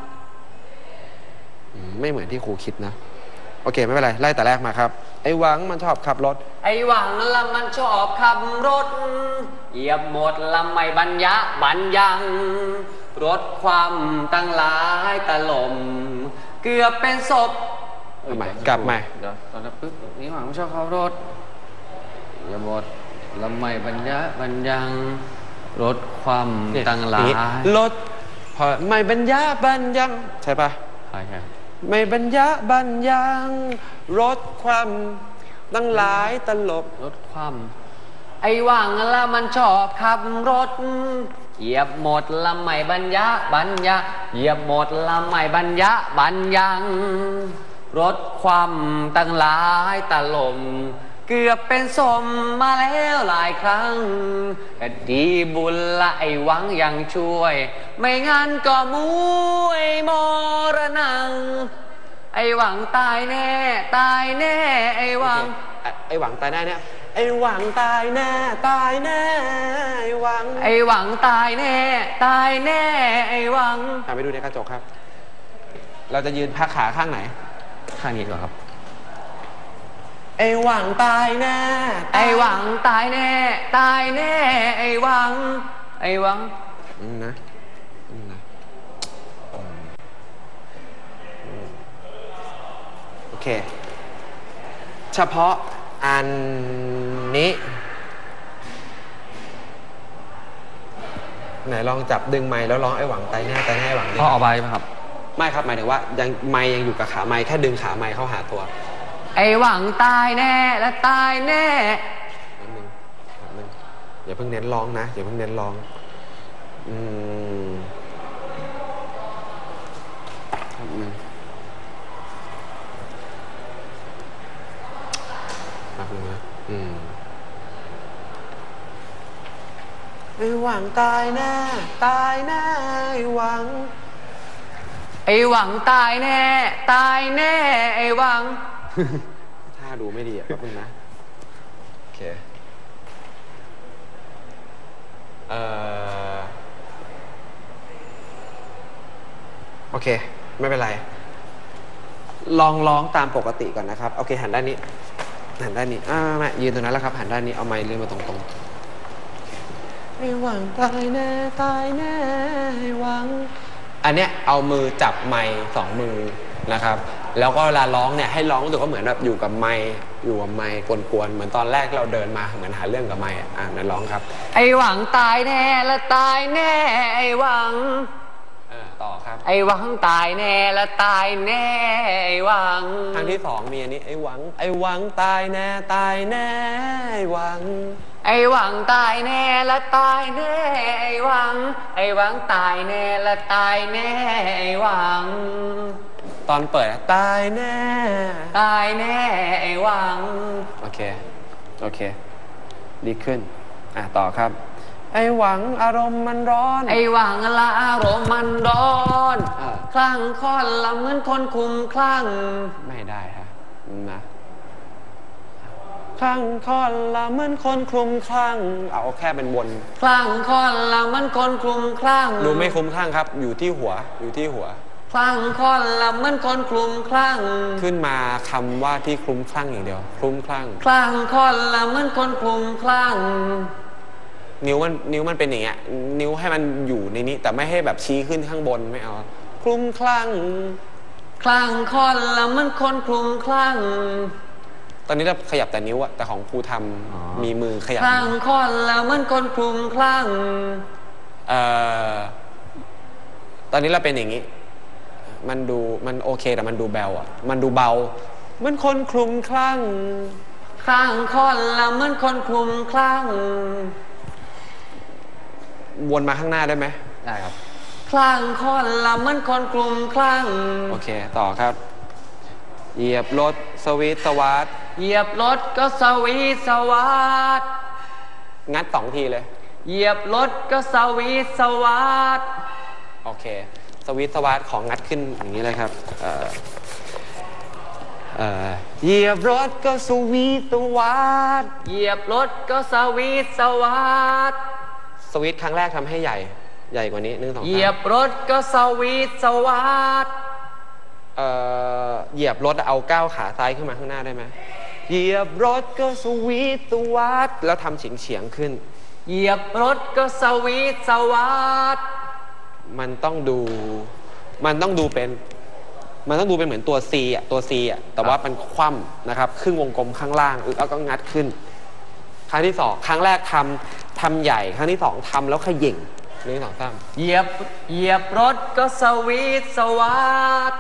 ไม่เหมือนที่ครูคิดนะโอเคไม่เป็นไรไล่แต่แรกมาครับไอ้หวังมันชอบขับรถไอ้หวังละมันชอบขับรถเหยียบหมดละไม่บรรยังรถความตั้งหลายตลมเกือบเป็นศพทำไมกลับมาเดี๋ยวตอนนั้นปึ๊บนี่หวังไม่ชอบขับรถเหยียบหมดละไม่บรรยังรถความตั้งหลายรถพอไม่บรรยังใช่ปะใช่ไม่บรรยังรถความตั้งหลายตลบรถความไอ้หวังละมันชอบขับรถเหยียบหมดละไม่บรรเหยียบหมดละไม่บรรยังรถความตั้งหลายตลมเกือบเป็นสมมาแล้วหลายครั้งก็ดีบุญละไอ้หวังยังช่วยไม่งั้นก็มุ้ยมรณังไอ้หวังตายแน่ไอ้หวังตายแน่เนี่ยไอ้หวังตายแน่ไอ้หวังตายแน่ไอ้หวังไปดูในกระจกครับเราจะยืนพักขาข้างไหนข้างนี้ก่อนครับไอ้หวังตายแน่ไอ้หวังตายแน่ไอ้หวังนะโอเคเฉพาะอันนี้ไหนลองจับดึงไม้แล้วร้องไอ้หวังตายแน่ไอ้หวังพ่อเอาไปไหมครับไม่ครับหมายถึงว่ายังไม้ยังอยู่กับขาไม้แค่ดึงขาไม้เข้าหาตัวไอ้หวังตายแน่และตายแน่อย่าเพิ่งเน้นร้องนะอย่าเพิ่งเน้นร้องไอ้หวังตายแน่ไอ้หวังตายแน่ไอ้หวังถ้าดูไม่ดีอ่ะแป๊บนึงนะโอเคโอเคไม่เป็นไรลองร้องตามปกติก่อนนะครับโอเคหันด้านนี้มายืนตรงนั้นแล้วครับหันด้านนี้เอาไมค์เลื่อนมาตรงๆไอ้หวังตายแน่ไอ้หวังอันเนี้ยเอามือจับไมค์สองมือนะครับแล้วก็เวลาร้องเนี่ยให้ร้องรู้สึกว่าเหมือนแบบอยู่กับไมค์กวนๆเหมือนตอนแรกเราเดินมาเหมือนหาเรื่องกับไมค์นั่นร้องครับไอ้หวังตายแน่และตายแน่ไอ้หวังต่อครับไอ้หวังตายแน่และตายแน่ไอ้หวังครั้งที่สองมีอันนี้ไอ้หวังตายแน่ไอ้หวังไอ้หวังตายแน่และตายแน่ไอ้หวังไอ้หวังตายแน่และตายแน่ไอ้หวังตอนเปิดตายแน่ตายแน่ไอ้หวังโอเคดีขึ้นต่อครับไอ้หวังอารมณ์มันร้อนไอ้หวังละอารมณ์มันร้อนคลั่งค่อนละเหมือนคนคุมคลั่งไม่ได้ฮะนะคลั่งค่อนละเหมือนคนคลุมคลั่งเอาแค่เป็นวนคลั่งค่อนละเหมือนคนคลุมคลั่งดูไม่คลุมคลั่งครับอยู่ที่หัวคลั่งค่อนละเหมือนคนคลุมคลั่งขึ้นมาคำว่าที่คลุมคลั่งอย่างเดียวคลุมคลั่งคลั่งค่อนละเหมือนคนคลุมคลั่งนิ้วมันเป็นอย่างเงี้ยนิ้วให้มันอยู่ในนี้แต่ไม่ให้แบบชี้ขึ้นข้างบนไม่เอาคลุมคลั่งคลั่งค่อนละเหมือนคนคลุมคลั่งตอนนี้เราขยับแต่นิ้วอะแต่ของครูทำมีมือขยับคลั่งค่อนละเหมือนคนคลุมคลั่งตอนนี้เราเป็นอย่างนี้มันโอเคแต่มันดูเบาอ่ะมันดูเบาเหมือนคนคลุมคลั่งคลั่งค่อนละเหมือนคนคลุมคลั่งวนมาข้างหน้าได้ไหมได้ครับคลั่งค่อนละเหมือนคนคลุมคลั่งโอเคต่อครับเหยียบรถสวีทสวาร์ทเหยียบรถก็สวีทสวาร์ทงัด2 ทีเลยเหยียบรถก็สวีทสวาร์ทโอเคสวีทสวาร์ทของงัดขึ้นอย่างนี้เลยครับเหยียบรถก็สวีทสวาร์ทเหยียบรถก็สวีทสวาร์ทสวีทครั้งแรกทำให้ใหญ่กว่านี้1 2 3 เหยียบรถก็สวีทสวาร์ทเหยียบรถเอาก้าวขาซ้ายขึ้นมาข้างหน้าได้ไหมเหยียบรถก็สวีทสวาร์ทแล้วทำเฉียงขึ้นเหยียบรถก็สวีทสวาร์ทมันต้องดูเป็นเหมือนตัว C แต่ว่ามันคว่ำนะครับครึ่งวงกลมข้างล่างแล้วก็งัดขึ้นครั้งที่2ครั้งแรกทำใหญ่ครั้งที่2ทำแล้วเขย่ง1 2 3 เหยียบรถก็สวีทสวาร์ท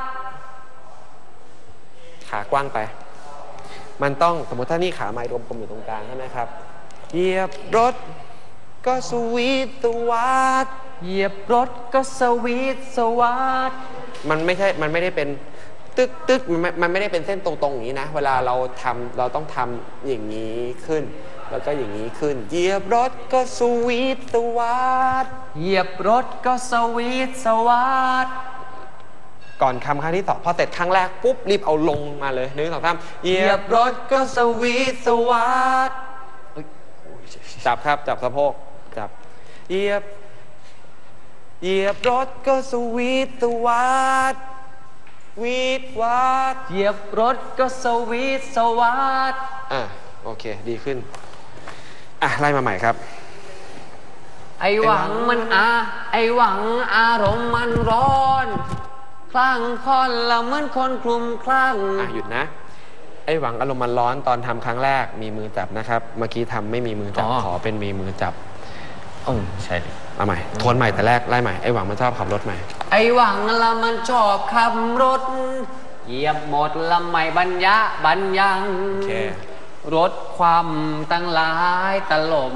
ขากว้างไปมันต้องสมมติถ้านี่ขาไม้รวมกลมอยู่ตรงกลางใช่ไหมครับเหยียบรถก็สวีทสวาร์ทเหยียบรถก็สวีทสวาร์ทมันไม่ได้เป็นตึกมันไม่ได้เป็นเส้นตรงๆอย่างนี้นะเวลาเราต้องทำอย่างนี้ขึ้นแล้วก็อย่างนี้ขึ้นเหยียบรถก็สวีทสวาร์ทเหยียบรถก็สวีทสวาร์ทก่อนคำครั้งที่2พอเสร็จครั้งแรกปุ๊บรีบเอาลงมาเลย1 2 3เหยียบรถก็สวีทสวาร์ทจับครับจับสะโพกจับเหยียบรถก็สวีทสวาร์ทวีทวาร์ทเหยียบรถก็สวีทสวาร์ทโอเคดีขึ้นไล่มาใหม่ครับไอหวังอารมณ์มันร้อนคลั่งค่อนละเหมือนคนคลุมคลั่งหยุดนะไอหวังอารมณ์มันร้อนตอนทำครั้งแรกมีมือจับนะครับเมื่อกี้ทำไม่มีมือจับขอเป็นมีมือจับใช่เอาใหม่ทวนใหม่แต่แรกไล่ใหม่ไอหวังมันชอบขับรถใหม่ไอหวังละมันชอบขับรถเหยียบหมดละไม่บรรยังรถความตั้งหลายตลบ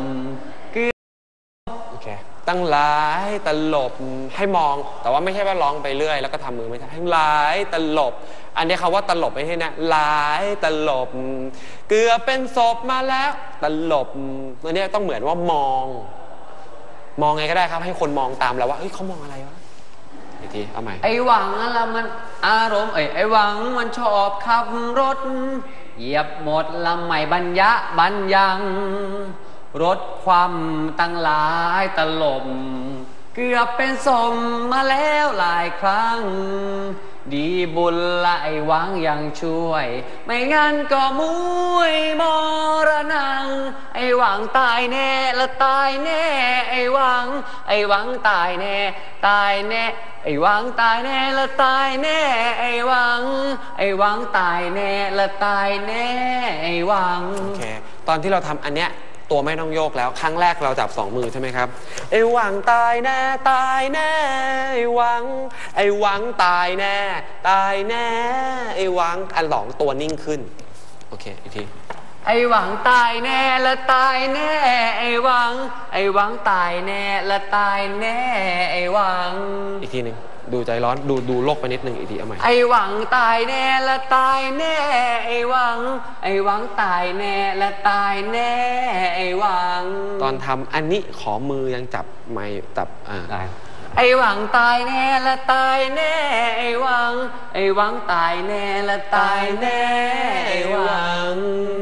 ตั้งหลายตลบให้มองแต่ว่าไม่ใช่ว่าร้องไปเรื่อยแล้วก็ทำมือไม่ใช่ให้หลายตลบอันนี้คำว่าตลบไม่ใช่นะหลายตลบเกือบเป็นศพมาแล้วตลบอันนี้ต้องเหมือนว่ามองไงก็ได้ครับให้คนมองตามเราว่าเฮ้ยเขามองอะไรวะอีกทีเอาใหม่ไอหวังละมันอารมณ์ไอหวังมันชอบขับรถเหยียบหมดละไม่บรรยังรถความตั้งหลายตลบเกือบเป็นสมมาแล้วหลายครั้งดีบุญละไอ้หวังยังช่วย ไม่งั้นก็มุยมรณังไอ้หวังตายแน่ละตายแน่ไอ้หวังตายแน่ตายแน่ไอ้หวังตายแน่ละตายแน่ไอ้หวังตายแน่ละตายแน่ไอ้หวังโอเคตอนที่เราทำอันเนี้ยตัวไม่ต้องโยกแล้วครั้งแรกเราจับ2 มือใช่ไหมครับไอ้หวังตายแน่ตายแน่ไอ้หวังตายแน่ตายแน่ไอ้หวังอันหลองตัวนิ่งขึ้นโอเคอีกทีไอ้หวังตายแน่ละตายแน่ไอ้หวังตายแน่ละตายแน่ไอ้หวังอีกทีหนึ่งดูใจร้อนดูโลกไปนิดนึงอีกทีเอาใหม่ไอ้หวังตายแน่ละตายแน่ไอ้หวังตายแน่ละตายแน่ไอ้หวังตอนทำอันนี้ขอมือยังจับไม้จับได้ไอ้หวังตายแน่ละตายแน่ไอ้หวังตายแน่ละตายแน่ไอ้หวัง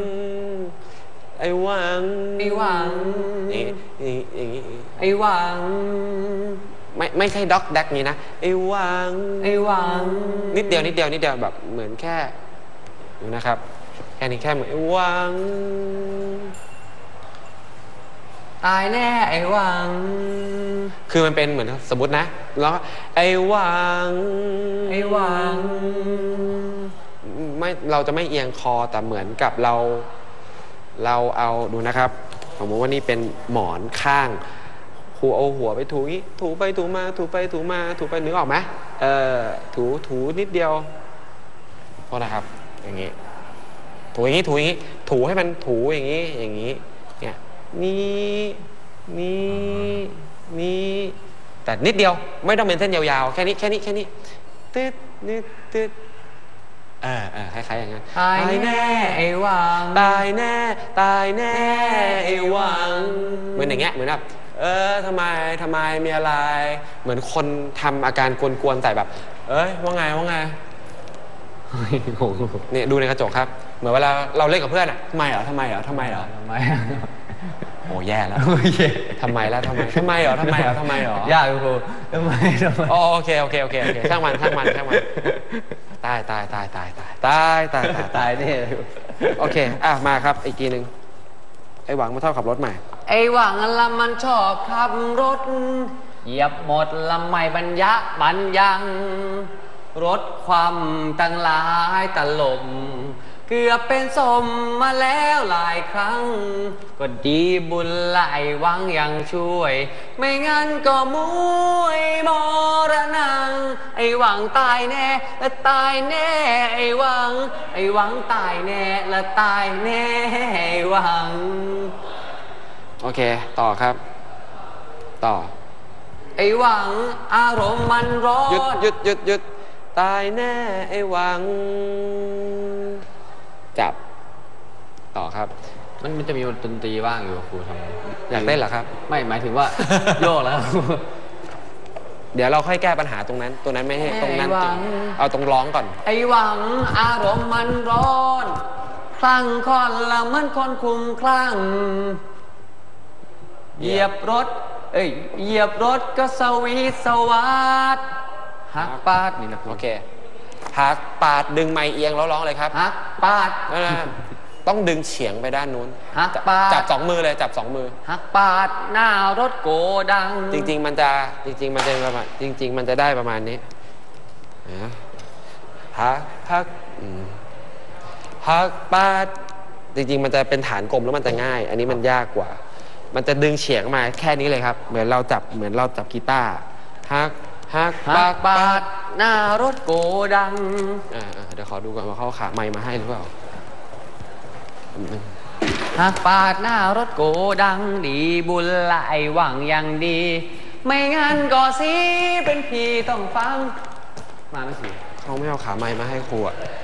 ไอ้หวังไม่ใช่ด็อกแดกนี้นะไอ้หวังนิดเดียวแบบเหมือนแค่ดูนะครับแค่นี้แค่เหมือนไอ้หวังตายแน่ไอ้หวังคือมันเป็นเหมือนสมมตินะแล้วไอ้หวังไม่เราจะไม่เอียงคอแต่เหมือนกับเราเอาดูนะครับสมมติว่านี่เป็นหมอนข้างครูเอาหัวไปถูไปถูมาถูไปนึกออกไหมถูนิดเดียวโทษนะครับอย่างนี้ถูอย่างนี้ถูให้มันถูอย่างนี้เนี่ยนี่แต่นิดเดียวไม่ต้องเป็นเส้นยาวๆแค่นี้ตืดคล้ายๆอย่างนั้นตายแน่ไอ้หวังตายแน่ไอ้หวังเหมือนอย่างเงี้ยเหมือนแบบทำไมมีอะไรเหมือนคนทำอาการกวนๆใส่แบบว่าไงเนี่ยดูในกระจกครับเหมือนเวลาเราเล่นกับเพื่อนอะทำไมเหรอโอ้แย่แล้วทำไมเหรอยากครูทำไมโอเคช่างมันตายเนี่ยโอเคมาครับอีกทีนึงไอ้หวังมาเท่าขับรถใหม่ไอ้หวังละมันชอบขับรถเหยียบหมดละไม่บรรยังรถความตั้งหลายตลมเกือบเป็นสมมาแล้วหลายครั้งก็ดีบุญไหลหวังยังช่วยไม่งั้นก็มุยมรณังไอ้หวังตายแน่และตายแน่ไอ้หวังตายแน่และตายแน่ไอ้หวังโอเคต่อครับต่อไอ้หวังอารมณ์มันร้อนหยุดตายแน่ไอ้หวังจับต่อครับมันจะมีดนตรีว่างอยู่ครูทำอยากเล่นเหรอครับไม่หมายถึงว่าโยกแล้วเดี๋ยวเราค่อยแก้ปัญหาตรงนั้นไม่ให้ตรงนั้นเอาตรงร้องก่อนไอ้หวังอารมณ์มันร้อนคลั่งคอนละมันคนคุมคลั่งเหยียบรถก็สวีทสวัสดหักปาดนี่นะโอเคหักปาดดึงไมค์เอียงแล้วร้องเลยครับหักปาดต้องดึงเฉียงไปด้านนู้นหักปาดจับ2 มือเลยจับ2 มือหักปาดหน้ารถโกดังจริงๆมันจะประมาณจริงๆมันจะได้ประมาณนี้หักปาดจริงๆมันจะเป็นฐานกลมแล้วมันจะง่ายอันนี้มันยากกว่ามันจะดึงเฉียงมาแค่นี้เลยครับเหมือนเราจับกีตาร์หักปาดหน้ารถโกดังเดี๋ยวขอดูก่อนว่าเขาขาไมค์มาให้หรือเปล่าหักปาดหน้ารถโกดังดีบุญไหลหวังยังดีไม่งั้นก็สิเป็นพี่ต้องฟังมาไม่สิเขาไม่เอาขาไมค์มาให้ครู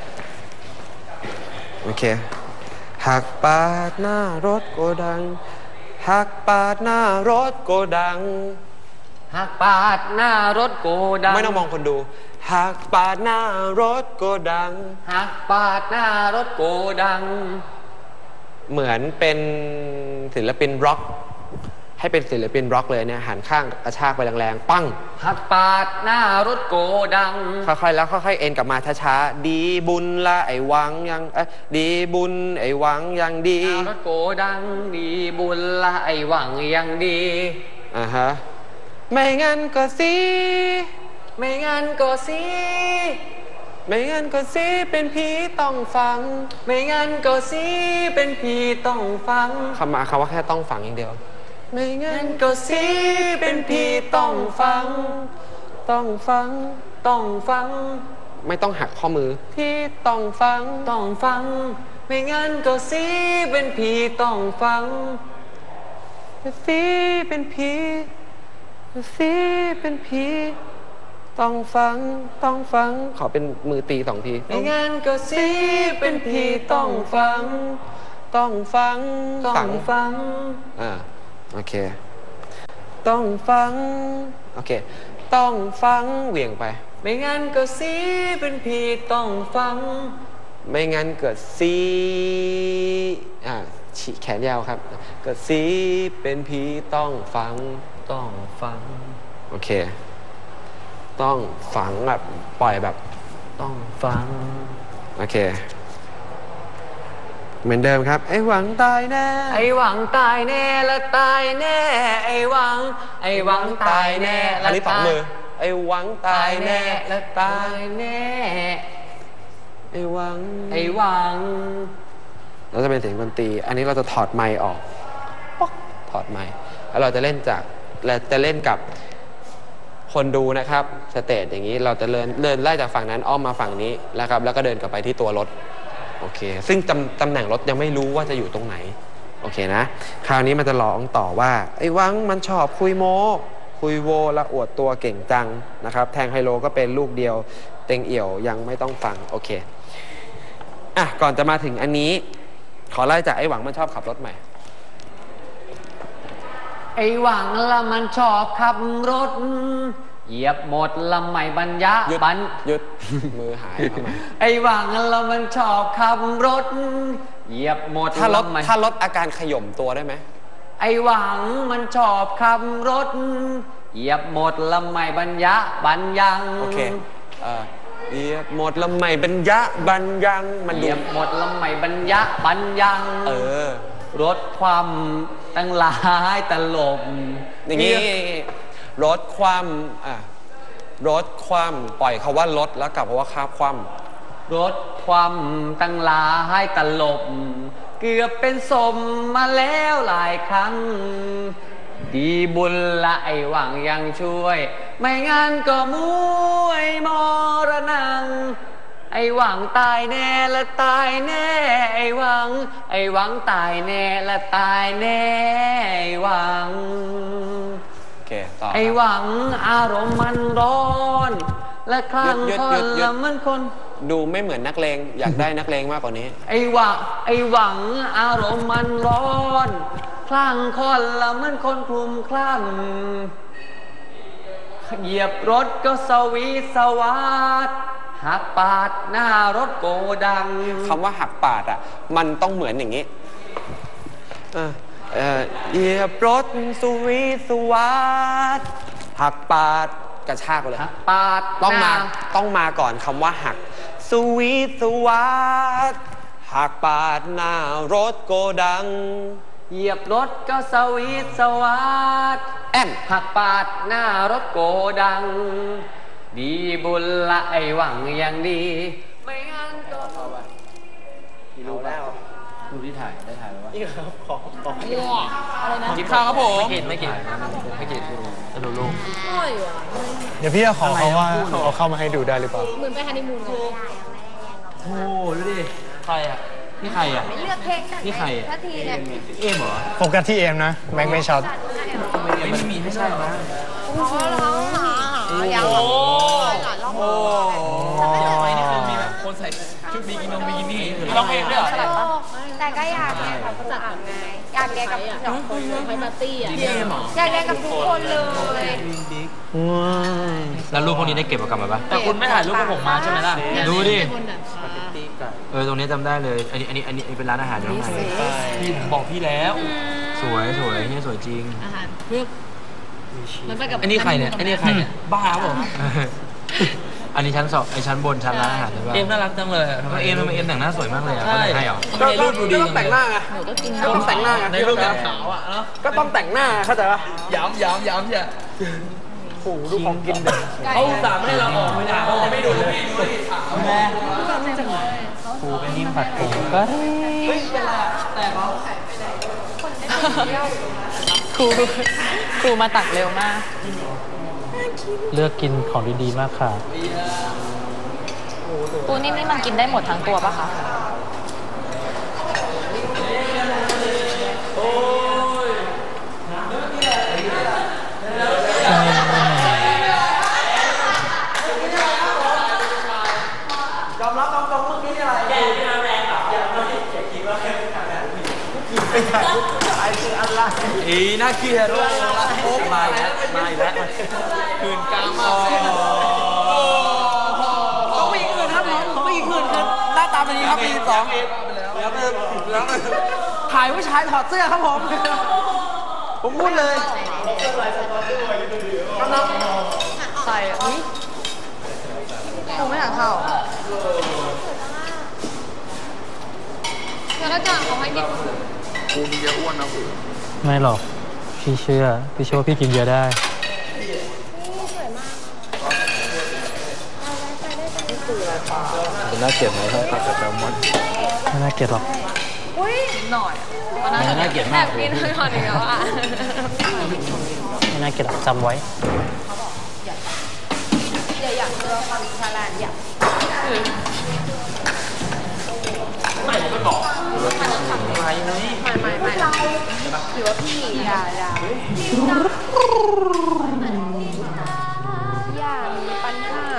โอเคหักปาดหน้ารถโกดังหักปาดหน้ารถโกดังหักปาดหน้ารถโกดังไม่ต้องมองคนดูหักปาดหน้ารถโกดังหักปาดหน้ารถโกดังเหมือนเป็นศิลปินร็อกให้เป็นศิลปินร็อกเลยเนี่ยหันข้างกระชากไปแรงๆปั้งหักปาดหน้ารถโกดังค่อยๆแล้วค่อยๆเอ็นกลับมาช้าๆดีบุญละไอ้หวังยังดีบุญไอ้หวังยังดีรถโกดังดีบุญละไอหวังยังดีฮะไม่งั้นก็สิไม่งั้นก็สิไม่งั้นก็สิเป็นผีต้องฟังไม่งั้นก็สิเป็นผีต้องฟังคำว่าแค่ต้องฟังอย่างเดียวไม่งั้งั้นนก็สิเป็นผีต้องฟังต้องฟังต้องฟังไม่ต้องหักข้อมือพี่ต้องฟังต้องฟัง ไม่งั้นก็สิเป็นผีต้องฟังสิเป็นผีสิเป็นผีต้องฟังต้องฟังขอเป็นมือตี2 ทีไม่งั้นก็สิเป็นผีต้องฟังต้องฟังต้องฟังโอเคต้องฟังโอเคต้องฟังเหวี่ยงไปไม่งั้นก็สิเป็นผีต้องฟังไม่งั้นเกิดซีฉีแขนยาวครับ เกิดซีเป็นผีต้องฟังต้องฟังโอเคต้องฝังแบบปล่อยแบบต้องฟังโอเคเหมือนเดิมครับไอ้หวังตายแน่ไอ้หวังตายแน่และตายแน่ไอ้หวังตายแน่อันนี้2 มือไอ้หวังตายแน่และตาตายยแน่ไอ้หวังไอ้หวังเราจะเป็นเสียงดนตรีอันนี้เราจะถอดไมค์ออกป๊อกถอดไมค์แล้วเราจะเล่นกับคนดูนะครับสเตจอย่างนี้เราจะเดินไล่จากฝั่งนั้นอ้อมมาฝั่งนี้แล้วครับแล้วก็เดินกลับไปที่ตัวรถโอเคซึ่งตำแหน่งรถยังไม่รู้ว่าจะอยู่ตรงไหนโอเคนะคราวนี้มันจะร้องต่อว่าไอ้หวังมันชอบคุยโม้คุยโวและอวดตัวเก่งจังนะครับแทงไฮโลก็เป็นลูกเดียวเต็งเอี่ยวยังไม่ต้องฟังโอเคก่อนจะมาถึงอันนี้ขอไล่จากไอ้หวังมันชอบขับรถใหม่ไอ้หวังละมันชอบขับรถเหยียบหมดละไม่บรรยะหยุดบันหยุด มือหายทำไมไอ้หวังละมันชอบขับรถเหยียบหมดถ้ารถละไม่อาการขย่มตัวได้ไหมไอ้หวังมันชอบขับรถเหยียบหมดละไม่บรรยะบันยังโอเคเหยียบหมดละไม่บรรยะบันยังมันเหดูยียบหมดละไม่บรรยะบันยัง รถความตั้งหลายตลบอย่างนี้รถความรถความปล่อยคาว่ารถแล้วกลับคำว่าคาบความรถความตั้งหลายตลบเกือบเป็นสมมาแล้วหลายครั้ง ดีบุญละไอ้หวังยังช่วย ไม่งั้นก็มวยมรณัง ไอ้หวังตายแน่และตายแน่ไอ้หวังตายแน่และตายแน่ไอ้หวังโอเคต่อไอ้หวังอารมณ์มันร้อน และคลั่งคนละมันคนดูไม่เหมือนนักเลงอยากได้นักเลงมากกว่านี้ไอ้หวังอารมณ์มันร้อนคลั่งคนละมันคนคลุมคลั่งเหยียบรถก็สวีสวัสดหักปาดหน้ารถโกดังคำว่าหักปาดมันต้องเหมือนอย่างนี้เหยียบรถสุวิสวัสดหักปาดกระชากไปเลยหักปาดต้องมาก่อนคำว่าหักสุวิสวัสดหักปาดหน้ารถโกดังเหยียบรถก็สวีสวัสดแอนหักปาดหน้ารถโกดัง ดีบุญละไอ้หวังยังดีไม่งั้นก็รู้แล้วดูที่ถ่ายได้ถ่ายไหมวะกินข้าวครับผมไม่กินจะดูลูกเดี๋ยวพี่จะขอเขาว่าเอาเข้ามาให้ดูได้หรือเปล่าเหมือนไปฮันนีมูนเลยโอ้ดูดิใครอ่ะนี่ใครอ่ะเลือกเพลงนี่ใครอ่ะทัทีเนี่ยเอ็มเหรอโฟกัสที่เอมนะแม็กไม่ช็อตไม่มีไม่ใช่นะอย่างโอ้โอ้นี่คือมีแบบคนใส่ชุดบิกินี่ร้องเพลงด้วยเหรอแต่ก็อยากเนี่ยกับจัดไงอยากเรียนกับสองคนเลยไปปาร์ตี้อ่ะอยากเรียนกับทุกคนเลยแล้วรูปพวกนี้ได้เก็บกลับมาปะแต่คุณไม่ถ่ายรูปกับผมมาใช่ไหมล่ะดูดิ ตรงนี้จำได้เลย อันนี้เป็นร้านอาหารอยู่ข้างในพี่บอกพี่แล้วใสวยสวยเนี่ยสวยจริงอาหารเพื่อมันไปกับอันนี้ใครเนี่ยอันนี้ใครเนี่ยบ้าผมอันนี้ชั้นสองไอชั้นบนชั้นร้านอาหารหรือเปล่าเอ็มน่ารักจังเลยทำไมเอ็มแต่งหน้าสวยมากเลยอ่ะใช่ให้เหรอก็รูปดูดีต้องแต่งหน้าไงหนูก็กินต้องแต่งหน้าไงในรูปแบบขาวอ่ะเนาะก็ต้องแต่งหน้าเข้าใจปะย้ำอย่าโอ้โหดูของกินเด็ดเขาอุตส่าห์ไม่ให้เราออกไม่ได้เขาไม่ดูเลยแม่ปูเป็นนิ่มผัดปูก็ครูมาตักเร็วมากเลือกกินของดีๆมากค่ะปูนี่มันกินได้หมดทั้งตัวปะคะอีน่าเกลียดโอ้มาแล้วคืนกลางมากต้องไปอีกคืนครับน้องต้องไปอีกคืนคือหน้าตาเป็นนี้ครับปี12ถ่ายผู้ชายถอดเสื้อครับผมพูดเลยใส่อุ้ยปูไม่อยากเข้าแล้วก็เขาให้กินไม่หรอก พี่เชื่อว่าพี่กินเยอะได้ น่าเกลียดไหมถ้าตัดกับแซลมอนไม่น่าเกลียดหรอกอุ้ยหน่อยไม่น่าเกลียดมากแอบกินให้ก่อนดีกว่าไม่น่าเกลียดหรอกจำไว้อยากเจอความฉลาดอยากไม่หรือว่าพี่อย่าอย่ามีปัญหา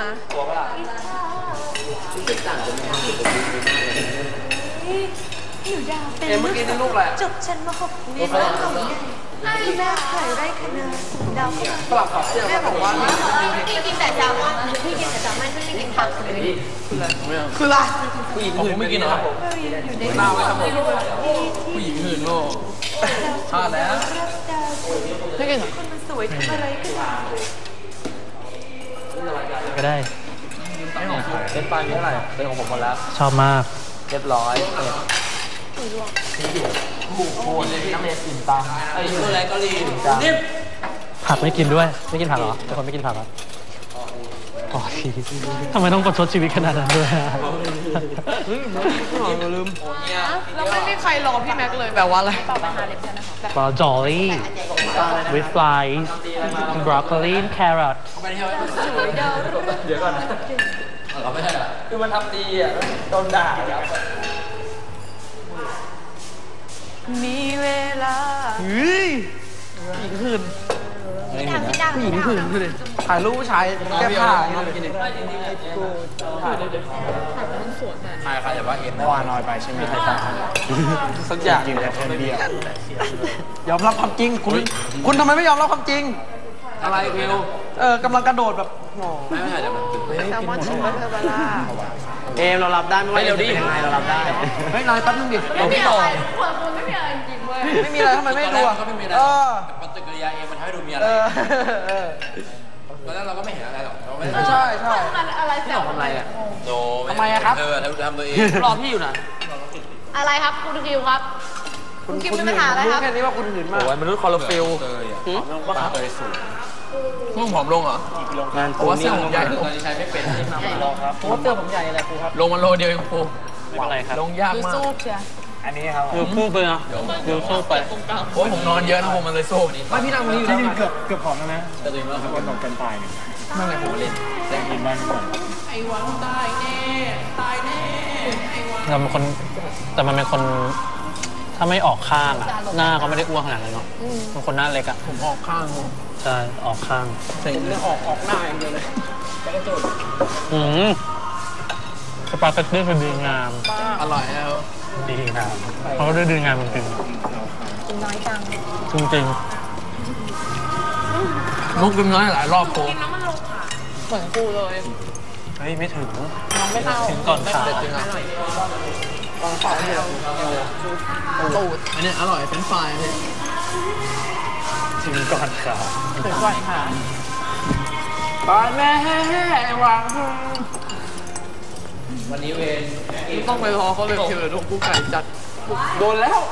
เอ็มเมื่อกี้นี่ลูกอะไรจบฉันมา6 ปีแล้วแม่เคยได้คะแนนดาวสลับกับเสื้อแม่บอกว่าพี่กินแต่แซลมอนพี่กินแต่แซลมอนพี่ไม่กินผักเลยคืออะไรผู้หญิงหื่นไม่กินเหรอหน้าไว้ครับผมผู้หญิงหื่นโง่พลาดแล้วไม่กินคนมันสวยทำอะไรก็ได้ก็ได้เป็นปลานี้เท่าไหร่เป็นของผมหมดแล้วชอบมากเรียบร้อยโอ้เลยน้ำเมสินตาไอ้ตัวอะไรก็รีนิ่มผักไม่กินด้วย ไม่กินผักเหรอเป็นคนไม่กินผักเหรออ๋อพี่ทำไมต้องประชดชีวิตขนาดนั้นด้วยอะลืมแล้วไม่มีใครรอพี่แม็กเลยแบบว่าอะไรปลาจอลี่ with flies broccoli and carrot เดี๋ยวก่อนนะเราไม่ใช่เหรอคือมันทำดีอ่ะโดนด่ามีเวลาผู้หญิงหื่นคือดิถ่ายรูปผู้ชายแก้ผ้าอย่างเงี้ยใครจะว่าเอ็มว่าน้อยไปใช่ไหมใครสั่งสักอย่างจริงเลยคนเดียวยอมรับความจริงคุณทำไมไม่ยอมรับความจริงอะไรฟิวกำลังกระโดดแบบไม่ใช่เดี๋ยวมันแซลมอนชิมเบอร์เทอร์บาร่าเอมเรารับได้ไม่ว่าจะเป็นยังไงเรารับได้เฮ้ยนายแป๊บนึงดิไม่มีอะไรคุณไม่มีอะไรจริงเว้ยไม่มีอะไรทำไมไม่ดูอ่ะก็ไม่มีอะไรปฏิกิริยาเองมันทำให้ดูมีอะไรตอนแรกเราก็ไม่เห็นอะไรหรอกเราไม่ใช่ใช่อะไรแซลมอนทำไรอ่ะโนทำไมอะครับทำตัวเองรอพี่อยู่นะอะไรครับคุณคิวครับคุณคิวมีปัญหาอะไรครับแค่นี้ว่าคุณหื่นมากโอ้ยมนุษย์คอร์ฟิลว่าเคยสูงพุ่งผอมลงเหรองานเพราะว่าเสื้อผมใหญ่ตอนนี้ใช้ไม่เป็นเพราะว่าเสื้อผมใหญ่อะไรครูครับลงมาโลเดียวเองครูอะไรครับลงยากมากอันนี้ครับคือพูดไปนะคือสู้ไปโอ้ยผมนอนเยอะนะผมมันเลยสู้ไม่พี่นั่งตรงนี้อยู่แล้วเกือบผอมแล้วนะแต่ตัวเองว่าวันตกกันตายเนี่ยนั่งไหนผมเล่นได้กินบ้างก่อนเราเป็นคนแต่มันเป็นคนถ้าไม่ออกข้างอะหน้าก็ไม่ได้อ้วนขนาดนั้นเนาะเป็นคนหน้าเล็กอะผมออกข้างผมใช่ออกข้างเสียงเลยออกหน้าอย่างเดียวเลยสปาเกตตี้คือดีงามอร่อยแล้วดีงามเขาก็ได้ดีงามจริงกินน้อยจังๆจริงนุกกินน้อยหลายรอบโค้งเหมือนกูเลยๆเฮ้ยไม่ถึงน้องไม่เข้าถึงก่อนขาเด็ดจริงอ่ะตูดอันนี้อร่อยเป็นไฟรายเลยถึงก่อนขาถึงก่อนค่ะตอนแม่หวังวันนี้เวรต้องไปรอเขาเลยคิวเลยลูกกูไก่จัดโดนแล้ว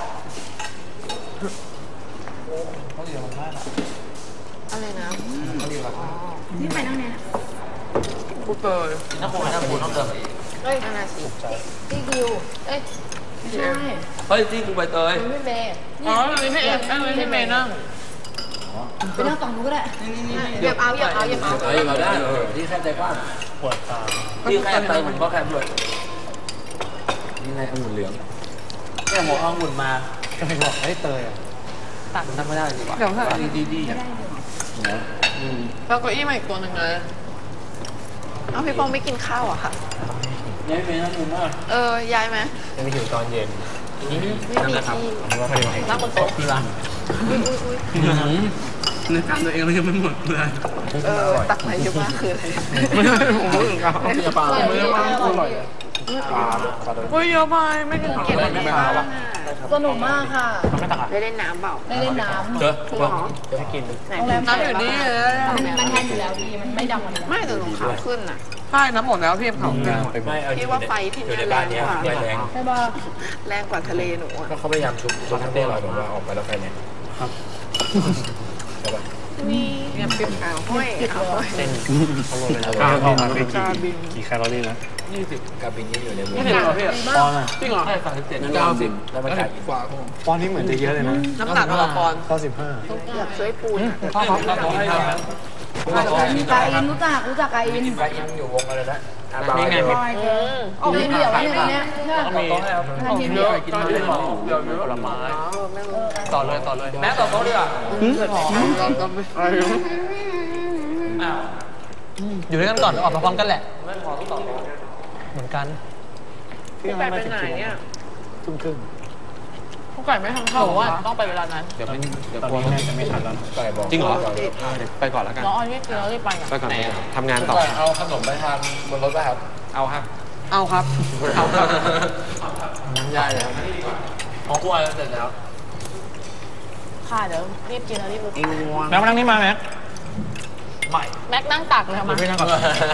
อะไรนะนี่ไปนั่งไหนกูเตยนักโมนักโมต้องเติมอีกเฮ้ยนาสิพี่คิวเอ้ยไม่ใช่เฮ้ยที่กูไปเตยพี่เมย์อ๋อนี่พี่เอ็มพี่เมย์นั่งไปนั่งฝั่งนู้นก็ได้เหยียบเอาเหยียบเอาเหยียบเอาเราได้ที่แค่ใจกว้างปวดตาที่แค่เติมผมก็แค่ด้วยนี่ไงองุ่นเหลืองแค่หมอองุ่นมาก็เลยบอกให้เตยอ่ะตัดทำไม่ได้ดีกว่าเดี๋ยวค่ะดีๆนะแล้วก็อี้มาอีกตัวหนึ่งเลยเอาพี่ปองไม่กินข้าวอะค่ะนี่เป็นน้ำมันมากย้ายไหมจะมีหิวตอนเย็นไม่มีที่ว่าไม่ได้นั่งบนโต๊ะที่ร้านในการตัวเองเรายังไม่หมดเลยตักไหนเยอะมากคืออะไรผมรู้สึกเขาที่จะปลาไม่เยอะมากอร่อยเฮ้ยเยอะไปไม่กินเก็บไว้ไม่ปลาสนุกมากค่ะไม่ตักอ่ะได้เล่นน้ำเปล่าได้เล่นน้ำเจอให้กินน้ำอยู่นี่เลยมันแทนอยู่แล้วพี่มันไม่ดำมันไม่แต่หนูขาวขึ้นอ่ะใช่น้ำหมดแล้วพี่เขาขึ้นหมด พี่ว่าไฟที่นี่แรงกว่าแรงใช่ป่ะแรงกว่าทะเลหนูอ่ะก็เขาพยายามชุบทั้งเต้ลอยผมว่าออกไปแล้วไฟเนี่ยเนี่ยปิ๊บเอาห้อยเอาห้อยเส้นเขาลงไปแล้วกี่แคลอรี่นะ 20กับบินนี้อยู่ในมือไม่ถึงหรอพี่ปอนด์อ่ะจริงเหรอใช่37 90แล้วมันกลายเป็นปอนด์นี่เหมือนจะเยอะเลยนะน้ำหนักเท่าปอนด์ 95 อยากซื้อปูนข้าวหอมข้าวหอมให้เรากาอินรู้จักกาอินไฟอินอยู่วงอะไรนะนี่ไงออกเดี่ยวๆเนี่ยต้องมีเยอะกินเยอะเดี๋ยวผลไม้ต่อเลยแม่ต่อโต๊ะดีกว่าอยู่ด้วยกันก่อนออกมาพร้อมกันแหละไม่พอต้องต่อโต๊ะเหมือนกันพี่ไก่ไปไหนเนี่ยทุ่มครึ่งผู้ไก่ไม่ทำข้าวว่าต้องไปเวลานั้นเดี๋ยวตอนกลัวนี้แม่จะไม่ทันแล้วไก่บอกจริงเหรอไปก่อนแล้วกันน้องออยไม่กินแล้วรีบไปไปก่อนทำงานต่อเอาขนมไปทานบนรถป่ะครับเอาครับเอาครับเอาครับน้ำย่ายเลยครับของกูอะไรเสร็จแล้วค่ะเดี๋ยวรีบกินแล้วรีบแม็กมานั่งนี่มาแม็กแม็กนั่งตักเลยมาไม่นั่งก่อน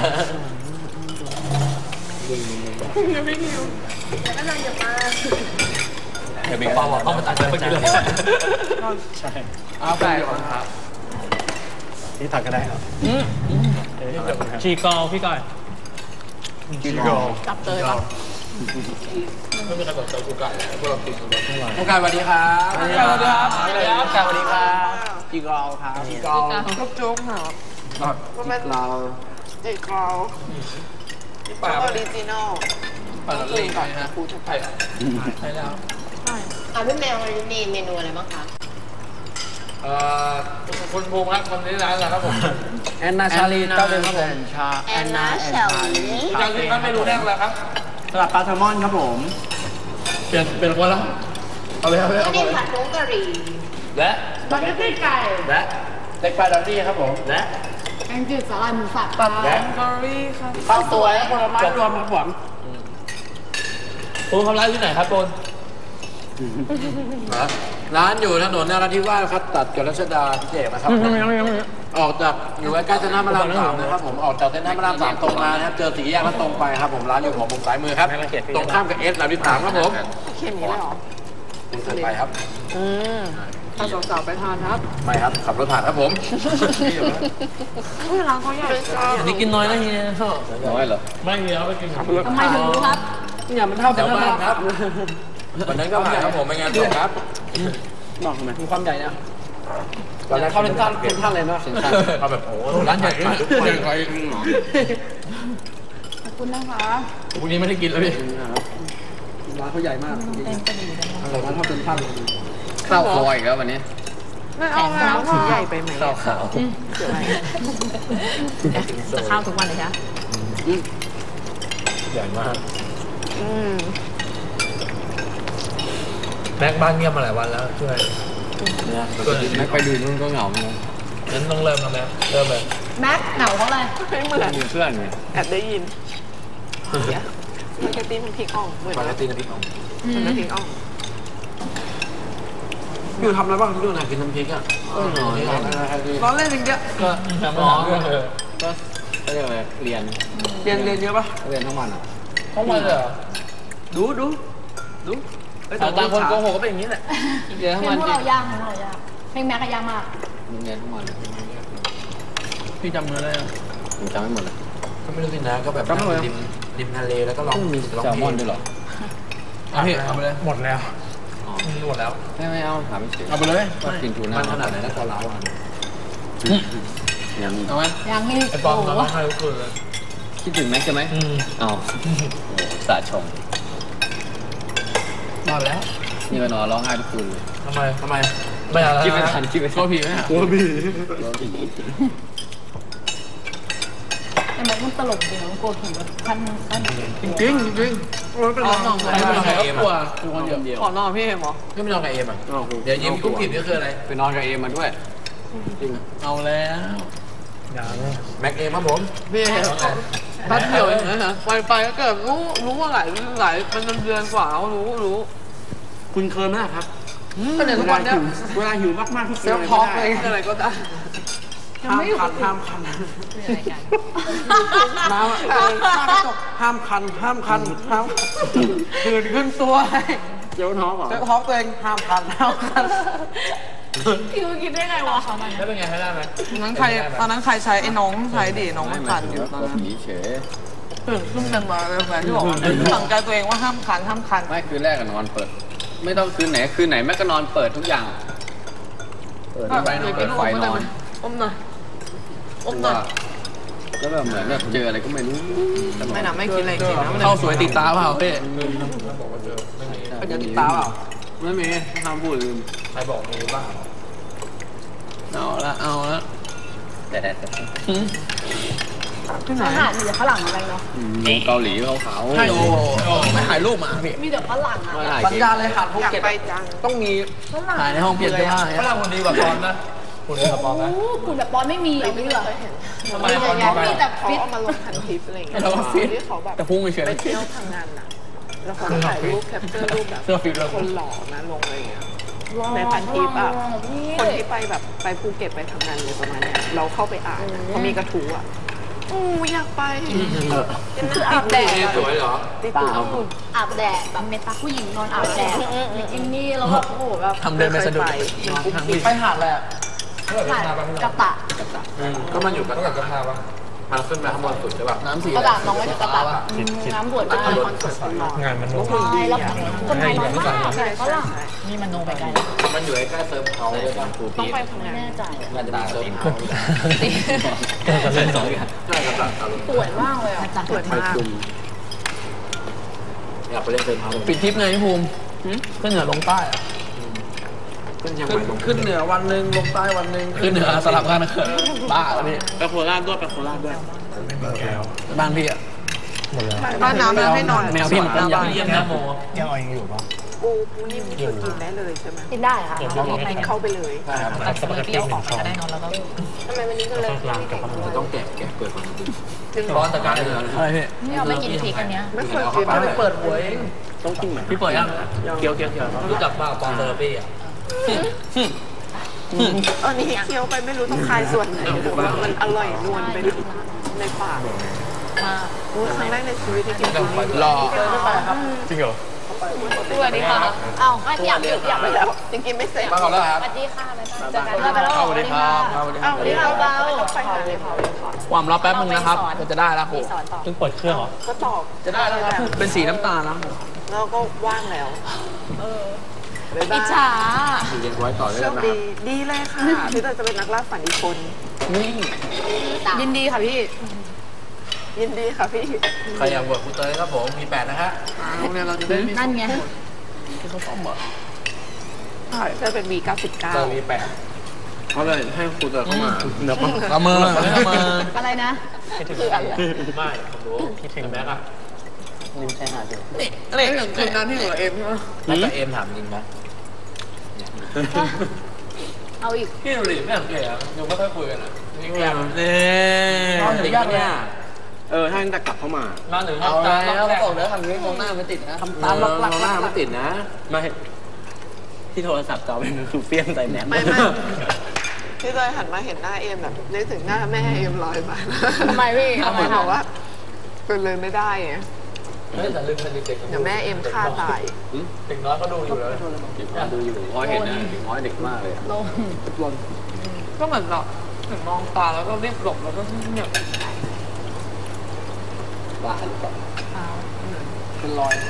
เดี๋ยวบิ๊กป้าบอกต้องมาตัดเมื่อกี้เลยใช่เอาไก่ก่อนครับที่ตักก็ได้ครับชีกอพี่ก่อยกินโกจับเตยป่ะไม่มีใครบอกเจอกูไก่พวกเรากินกันกูไก่สวัสดีครับสวัสดีครับสวัสดีครับจีกอลครับจีกอลลูกโจ๊กค่ะเราจีกราวปลาออริจินอลปลาลีไก่ฮะกูทุกไก่ใช่แล้วพี่แมวมีเมนูอะไรบ้างคะคุณภูมิครับคนนี้ร้านอะไรครับผมแอนนาชาลีเจ้าเดิมครับผมแอนนาเชลลี่จางที่ครับเมนูแรกเลยครับสลัดปลาแซลมอนครับผมเปลี่ยนคนละเอาเลยเอาเลยอัเอานเลนี้ยผัดผงกะหรี่และสปาเกตตี้ไก่และเล็กปลาดอลลี่ครับผมและแกงจืดสาหร่ายหมูสับปลาและเบอร์รี่ค่ะข้าวสวยผลไม้รวมครับผมคุณทำร้านที่ไหนครับคุณร้านอยู่ถนนนราธิวาสครับตัดกับรัชดาพิเศษนะครับออกจากอยู่ใกล้ๆเซ็นทรัลพระรามสามนะครับผมออกจากเซ็นทรัลพระรามสามตรงมานะครับเจอสี่แยกแล้วตรงไปครับผมร้านอยู่ของมุมซ้ายมือครับตรงข้ามกับS33ครับผมเค็มนี้เลยเหรอคุณเสร็จไปครับถ้าสาวๆไปทานครับไม่ครับขับรถผ่านครับผมร้านเขาใหญ่อันนี้กินน้อยนะเฮียน้อยเหรอไม่เฮียเอาไปกินทำไมถึงรู้ครับเนี่ยมันเท่าแถวบ้านครับวันนั้นก็ผ่านครับผมไปงานศพครับบอกทำไมมีความใหญ่นะตอนแรกเข้าเป็นท่านเลยนะเขาแบบโอ้ร้านใหญ่ขายทุกคนเลยขอบคุณนะคะพรุ่งนี้ไม่ได้กินแล้วพี่ร้านเขาใหญ่มากร้านเขาเป็นท่านข้าวคอยอีกแล้ววันนี้ไม่เอาแล้วค่ะใหญ่ไปไหมข้าวขาวจะข้าวทุกวันเลยคะใหญ่มากมแม็กบ้านเงียบมาหลายวันแล้วช่วยแม็กไปดูนู่นก็เหงาเลยงั้นต้องเริ่มแล้วแม็กเริ่มเลยแม็กเหงาเขาเลยไม่เหมือนมีเพื่อนไงแอบได้ยินสปาเกตตี้มันพริกอ่องเหมือนปกตินะพี่ของพริกอ่องอยู่ทำอะไรบ้างที่ดูหน่อยกินน้ำพริกอ่ะร้อนเล่นจริงๆก็ทำก็เรียกอะไรเรียนเยอะปะเรียนทั้งวันอ่ะทั้งวันเลยเหรอดูต่างคนโกหกก็เป็นอย่างนี้แหละเรียนทั้งวันพวกเราย่างเพลงแม็กก็ย่างมากเรียนทั้งวันพี่จำเนื้อได้ผมจำไม่หมดเลยก็ไม่รู้สินะก็แบบริมทะเลแล้วก็ร้องแซลมอนด้วยหรอพี่เอาไปเลยหมดแล้วหมดแล้วไม่เอาถามไม่เฉยเอาไปเลยกินทูน่ามันขนาดไหนแล้วก็ล้าวอ่ะยังเอาไหมยังนี่ไอ้ปอมเราต้องให้ทุกคนเลยคิดถึงแม็กใช่ไหมอ๋อสาชงนอนแล้วนี่ก็นอนร้องไห้ทุกคืนเลยทำไมไม่เอาแล้วคิดไม่ทันกลัวผีไหมกลัวผีแต่แม็กมันตลกดีนะมันกลัวผีแบบพันจริงเป็นน้องใครไม่นอนกับเอ็มอ่ะคนเดียวขอนอนพี่เอ็มเหรอไม่นอนกับเอ็มอ่ะเดี๋ยวยิ้มกุ้งผิดนี่คืออะไรไปนอนกับเอ็มมาด้วยจริงเอาแล้วแม็กเอ็มครับผมพี่เอ็มแป๊บเดียวเองนะไปก็เกิดรู้ว่าหลายมันเดือนกว่ารู้คุณเคยไหมครับก็เนี่ยทุกวันเนี้ยเวลาหิวมากๆที่เซลล์ท็อกอะไรก็ได้ห้ามคันน้ำห้ามคันตื่นขึ้นตัวเจ้าท้องเหรอเจ้าท้องตัวเองห้ามคันคิวคิดได้ไงวะแล้วเป็นไงให้ได้ไหมตอนนั้นใครใช้ไอ้น้องใช้ดิน้องมันคันอยู่ตอนนั้นเฉยตื่นขึ้นกันมาเลยแฟนที่บอกสั่งใจตัวเองว่าห้ามคันไม่คืนแรกก็นอนเปิดไม่ต้องคืนไหนแม่ก็นอนเปิดทุกอย่างเปิดไฟนอนอมหน่อยก็แบบเหมือนแบบเจออะไรก็ไม่รู้ไม่คิดอะไรจริงนะเข้าสวยติดตาเปล่าเพ่จะติดตาเปล่าไม่มีห้ามพูดลืมใครบอกมีบ้างเอาละแต่ที่ไหนมีแต่ฝรั่งอะไรเนาะเกาหลีเขาไม่ถ่ายรูปมาพี่มีแต่ฝรั่งอ่ะสัญญาเลยหาดภูเก็ตต้องมีถ่ายในห้องเปลี่ยนเสื้อผ้าฝรั่งคนดีกว่าตอนนะคุณแบบปอนนะคุณแบบปอนไม่มีไม่เหรอทำไมมีแต่ฟิตมาลงพันทิปอะไรอย่างเงี้ยที่เขาแบบแต่พุ่งเฉยไปเที่ยวทางงานน่ะแล้วเขาถ่ายรูปแคปเจอร์รูปแบบคนหล่อนะลงอะไรอย่างเงี้ยในพันทิปอ่ะคนที่ไปแบบไปภูเก็ตไปทำงานเลยประมาณเนี้ยเราเข้าไปอ่านเขามีกระทู้อ่ะอยากไปคืออาบแดดสวยเหรอติดตัวอาบแดดแบบเมตาผู้หญิงนอนอาบแดดบิกินี่แล้วก็โอ้โหแบบทำเดินไปสะดุดไปหาดเลยอ่ะกระตะก็มันอยู่กับกระทาปะมันขึ้นไปข้างบนสุดใช่ป่ะน้ำสีกระตะน้องไม่ใช่กระตะน้ำบวชมากงานมันโน้ตใช่แล้วคนไทยน้อยมากก็ล่ะนี่มันโนไปไกลมันอยู่ใกล้เซิร์ฟเขาเลยป่ะต้องไปทำงานแน่ใจมันจะมีเซิร์ฟเขาก็เล่นสองอย่างใช่กระตะสวยมากเลยอ่ะสวยมากอยากไปเล่นเซิร์ฟเขาปิดทริปไงพี่ภูมิขึ้นเหนือลงใต้อะขึ้นเหนือวันหนึ่งลงใต้วันหนึ่งขึ้นเหนือสลับกันนะเขินบ้าแล้วพี่ไปโคราชด้วยบ้านพี่อ่ะบ้านน้ำให้นอนแมวพี่มันเป็นยังเลี้ยงนะโมยังเอายังอยู่ปะปูนิ่มคือกินได้เลยใช่ไหมกินได้ค่ะเข้าไปเลยตัดสปาเกตตี้1 ช้อนได้นอนแล้วก็ทำไมวันนี้ก็เลยต้องแกะเปิดก่อนร้อนแต่การเหนืออะไรพี่เราไม่กินพริกอันเนี้ยไม่เคยกินไม่เปิดหัวเองต้องกินพี่เปิดยังเกี๊ยวรู้จักป่าวปอนเซอร์ปี้อ่ะอันนี้เคี้ยวไปไม่รู้ต้องคายส่วนไหนมันอร่อยนวลไปในปากครั้งแรกในชีวิตที่กินรอจริงเหรอสวัสดีค่ะอ้าวอยากไปแล้วจริงๆไม่เสร็จมาก่อนแล้วครับสวัสดีค่ะจะกันไปแล้วสวัสดีครับสวัสดีครับเบาความลับแป๊บนึงนะครับจะได้แล้วครูเพิ่งเปิดเครื่องเหรอก็ตอบจะได้แล้วครับเป็นสีน้ำตาลแล้วก็ว่างแล้วอิจฉาเรียนไว้ต่อได้ไหมดีเลยค่ะพี่เตยจะเป็นนักล่าฝันอีกคนยินดีค่ะพี่ยินดีค่ะพี่ใครอยากบวชครูเตยครับผมมี8นะฮะโรงเรียนเราจะได้นั่นไงที่เขาต้องบอกใช่จะเป็น V99 เตยมี8เขาเลยให้ครูเตยเข้ามาเดี๋ยวเอามืออะไรนะคืออะไรไม่ผมรู้คิดถึงแม็กอะลืมใช้หาดูนี่อย่างคืนนั้นที่เหลือเอ็มใช่ไหมแล้วก็เอ็มถามจริงไหมเอาอีกพี่ดูดิไม่สังเกตอ่ะยังไม่ค่อยคุยกันอ่ะนี่แกนี่นอนถึงยากเนี่ยถ้าตั้งแต่กลับเข้ามานอนถึงเอาแล้วบอกแล้วทำนี้มองหน้าไม่ติดนะทำตามล็อกหน้าไม่ติดนะไม่ที่โทรศัพท์จอเป็นคือเฟี้ยงใส่แมสไม่พี่เตยหันมาเห็นหน้าเอมแบบนึกถึงหน้าแม่เอมลอยมาทำไมพี่ทำไมบอกว่าเป็นเลยไม่ได้ไงแต่ลืมเป็นเด็กเดี๋ยวแม่เอมฆ่าตายเด็กน้อยก็ดูอยู่แล้วเด็กน้อยดูอยู่น้อยเห็นนะเด็กน้อยเด็กมากเลยลงก็เหมือนแบบถึงมองตาแล้วก็รีบหลบแล้วก็เงียบบ้าหรือเปล่าเป็นรอย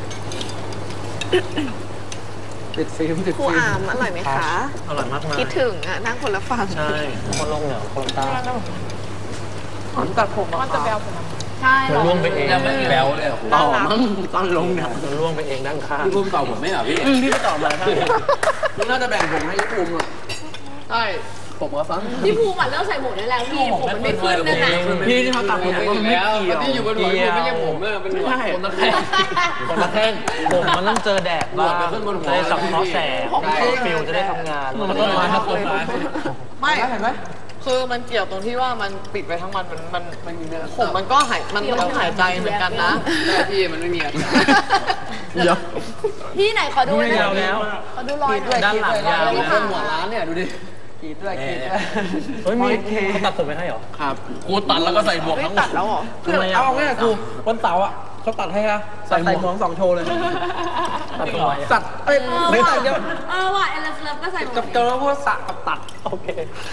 ติดฟิล์มครูอามอร่อยไหมคะอร่อยมากคิดถึงอ่ะนั่งคนละฝั่งใช่คนลงเหนือคนใต้ผมตัดผมมันจะแบวผมใช่มันล่วงไปเองยังไม่แบวเลยต่อมั้งตอนลงเนี่ยมันล่วงไปเองด้านข้างพี่ภูมิตอบผมไม่เหรอพี่พี่ไปต่อมาใช่คุณน่าจะแบ่งผมให้พี่ภูมิอ่ะใช่ผมก็ฟังพี่ภูมิเลิกใส่หมวกได้แล้วพี่ผมมันไม่ขึ้นนั่นน่ะพี่ที่เขาตัดผมผมไม่แล้วที่อยู่บนหัวผมไม่ใช่ผมเลยเป็นหัวคนตะแคงคนละแท่งผมมันต้องเจอแดดบ้างหมวกไปขึ้นบนหัวจะได้สังเคราะห์แสงฟิลจะได้ทำงานมันต้นไม้ครับต้นไม้ไม่เห็นไหมคือมันเกี่ยวตรงที่ว่ามันปิดไปทั้งวันมันผมมันก็หายมันต้องหายใจเหมือนกันนะแต่พี่มันไม่มีอากาศเดี๋ยวพี่ไหนขอดูหน่อยยาวแล้วขอดูรอยหน่อยด้านหลังยาวมีคนหัวร้านเนี่ยดูดิขีดด้วยขีดเฮ้ยมีเขาตัดผมไปให้เหรอครับกูตัดแล้วก็ใส่หมวกไม่ทั้งหมตัดดแล้วเหรอเอาง่ายกูวันเสาร์อ่ะเขาตัดให้ฮะใส่หมวก2 โชว์เลยตัดทำไมตัดไม่ตัดเดียวว่ะเอลเลิฟก็ใส่หมวกกับเจอพวกสระกับตัดโอเค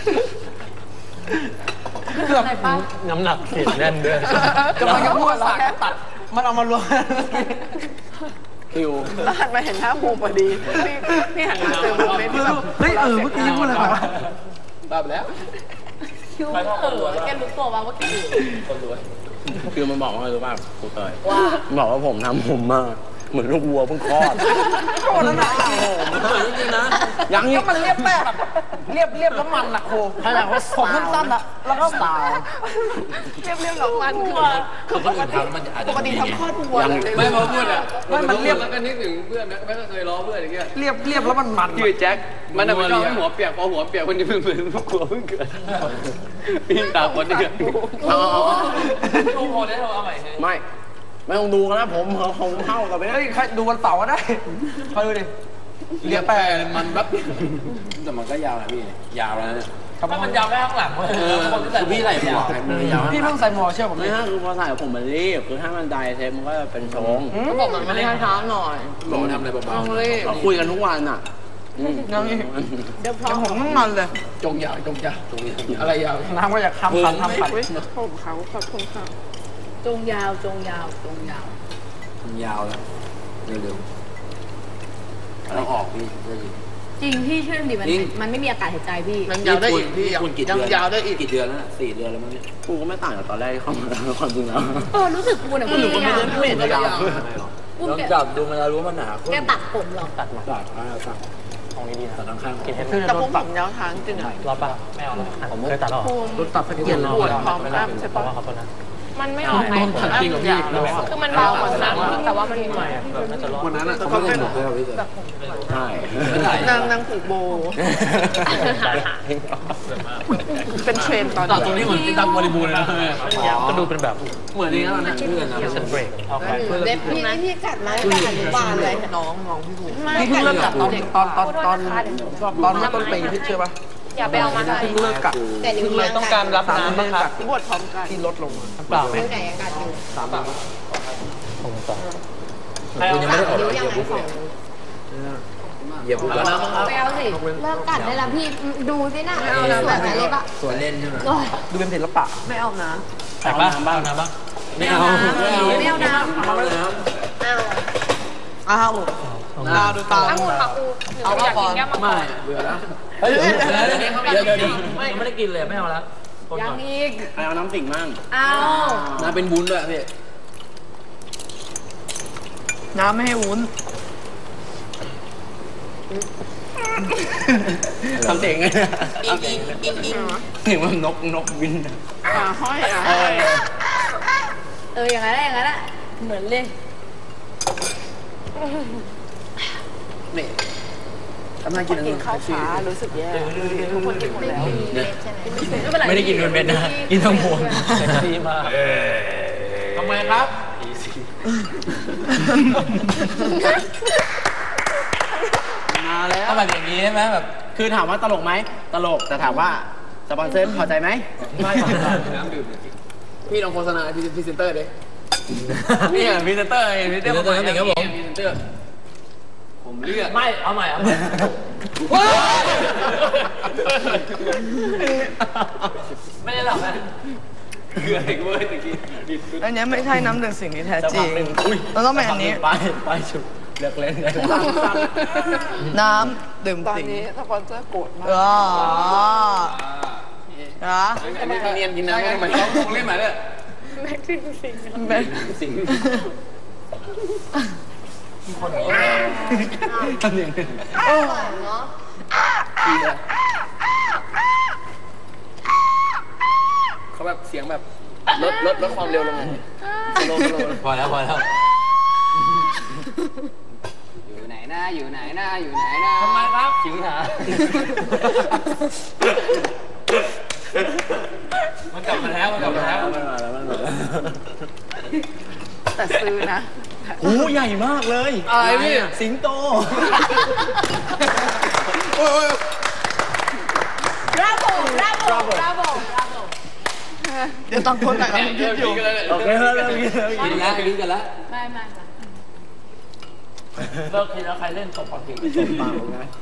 เกือบน้ำหนักขีดแน่นด้วยกำลังจะพูดสากตัดมันเอามารวมคิวแล้วหันมาเห็นหน้าภูมิพอดีพี่หันมาเจอภูมิที่แบบเฮ้ยเมื่อกี้พูดอะไรวะตัดแล้วคิวแกรู้ตัวว่าแกอยู่คือมันบอกว่ารู้ป่ะครูเตยว่าบอกว่าผมทำผมมากเหมือนลูกวัวเพิ่งคลอดโคตรหนักมันเหมือนจริงๆนะยังอีกมันเรียบแป้แบบเรียบแล้วมันอะโคถ้าอยากว่าผมสั้นๆอะแล้วก็สาวเรียบแล้วมันคือคนอื่นทำมันอาจจะปกติทำคลอดวัวเลยไม่พอพูดอ่ะมันเรียบแล้วก็นึกถึงเพื่อนแม่ก็เคยล้อเพื่อนอย่างเงี้ยเรียบแล้วมันชื่อแจ็คมันเอาไปชอบให้หัวเปียกพอหัวเปียกคนนี้เหมือนลูกหัวเพิ่งเกิดพี่ตาคนนี้ลูกพอได้เราเอาใหม่ไม่ต้องดูกันนะผมเท่ากันไปนะเฮ้ยใครดูวันเสาร์ก็ได้คอยดูดิเรียกแปรมันแบบแต่มันก็ยาวนะพี่ยาวแล้วเนี่ยถ้ามันยาวแค่ข้างหลังเลยคือพี่ไหล่หัวมันยาวพี่เพิ่งใส่หมวกเชื่อผมไม่ฮะคือพอใส่ผมมันรีบคือถ้ามันไดเทปมันก็เป็นชงก็บอกมันไม่ได้ช้าหน่อยบอกทำอะไรเบาต้องรีบเราคุยกันทุกวันอ่ะเดี๋ยวผมต้องนอนเลยๆจงยาวอะไรยาวน้ำก็อยากทำขัดผมเขาขอบคุณค่ะจงยาวมันยาวแล้วเร็วๆเราออกพี่จริงพี่เชื่อดิมันไม่มีอากาศหายใจพี่มันยาวได้อีกพี่คุณกี่ยังเดือนยาวได้อีกกี่เดือนแล้วน่ะ4 เดือนแล้วมั้งเนี่ยกูก็ไม่ต่างกับตอนแรกที่เข้ามาความจริงแล้วรู้สึกกูเนี่ยพี่ยาวไม่เห็นจะยาวลองจับดูมันจะรู้มันหนาแกตัดผมหรอตัดมาตัดตัดของนี้ดีนะตัดข้างกินเห็ดแต่ผมยาวทางจริงรอป่ะไม่เอาแล้วผมเคยตัดหรอภูมิตัดสักเกียร์รอปวดพร้อมกันใช่ปะขอโทษนะมันไม่ออกไงตัดจริงกับพี่คือมันเบากว่านั้นแต่ว่ามันใหม่แบบน่าจะรอดวันนั้นอ่ะเขาไม่ได้หมดเลยพี่เต๋อใช่นางผูกโบ เป็นเทรนตอนตัดตรงนี้เหมือนที่ตังบริบูรณ์เลยนะก็ดูเป็นแบบเหมือนนี่นะเพื่อนนะเซนเบรกเอาไปเด็กพี่กัดมาตั้งแต่อนุบาลเลยน้องพี่ภูมิพี่เพิ่งเริ่มกัดตอนต้นปีพี่เชื่อปะอย่าไปเอามาได้เพิ่งเลิกกัดแต่นิ้วเลยต้องการรับน้ำบ้างครับบวชพร้อมกันที่ลดลงเปล่าไหมนิ้วไหนอากาศอยู่ 3 บาทผมสองคุณยังไม่ได้ออกนิ้วยังไงของเหยียบบุกแล้วนะไปเอาสิเลิกกัดได้แล้วพี่ดูสินะสวยไหมเล็กอะสวนเล่นใช่ไหมดูเป็นศิลปะไม่เอานะแต่บ้างบ้างนะบ้างไม่เอาไม่เอาน้ำเอาแล้วอ้าวตาดูตาเอาอยากกินแก้มมังกไม่รเบื่อแล้วเฮ้ยเดี๋ยวไม่ได้กินเลยไม่เอาแล้วยังอีกเอาน้ำติ่งมั่งเอาน้ำเป็นบุญด้วยพี่น้ำไม่ให้วุ้นทำเสียงไงเสียงมันนกบินห้อยอย่างนั้นอย่างนั้นอะเหมือนเลยนี่ทำไมกินกินข้าวช้ารู้สึกแย่ทุกคนกินหมดแล้วไม่ได้กินเป็นเม็ดนะกินทั้งพวงเซ็กซี่มากทำไมครับน้มาแล้วถ้าแบบอย่างนี้ใช่ไหมแบบคือถามว่าตลกไหมตลกแต่ถามว่าสปอนเซอร์พอใจไหมไม่พอใจน้ำดื่มพี่ลองโฆษณาพรีเซนเตอร์ดินี่พรีเซนเตอร์พรีเซนเตอร์น้ำหนึ่งครับผมพรีเซนเตอร์ผมเลือกไม่เอาใหม่ไม่ได้หรอกนะเกลืออีกเว้ยตะกี้อันนี้ไม่ใช่น้ำดื่มสิ่งที่แท้จริงเราต้องเป็นอันนี้ไปชุบเลือกเล่นได้น้ำดื่มสิ่งตอนนี้สปอนเซอร์โกรธมากเหรออันนี้เนียนกินน้ำทำไมต้องเล่นมาเนี่ยแม็กซิมสิงแม็กซิมคนนี้ทำอย่างนี้เนาะเขาแบบเสียงแบบลดความเร็วลงลงพอแล้วอยู่ไหนนะอยู่ไหนนะทำไมครับสิงหามันกลับมาแล้วแต่ซื้อนะโอ้ใหญ่มากเลยอะไรพี่สิงโตเดี๋ยวต้องคนไหนกันคิดอยู่โอเคเริ่มกินแล้วไม่เลิกคิดแล้วใครเล่นตบปากเก่งปากผมนะ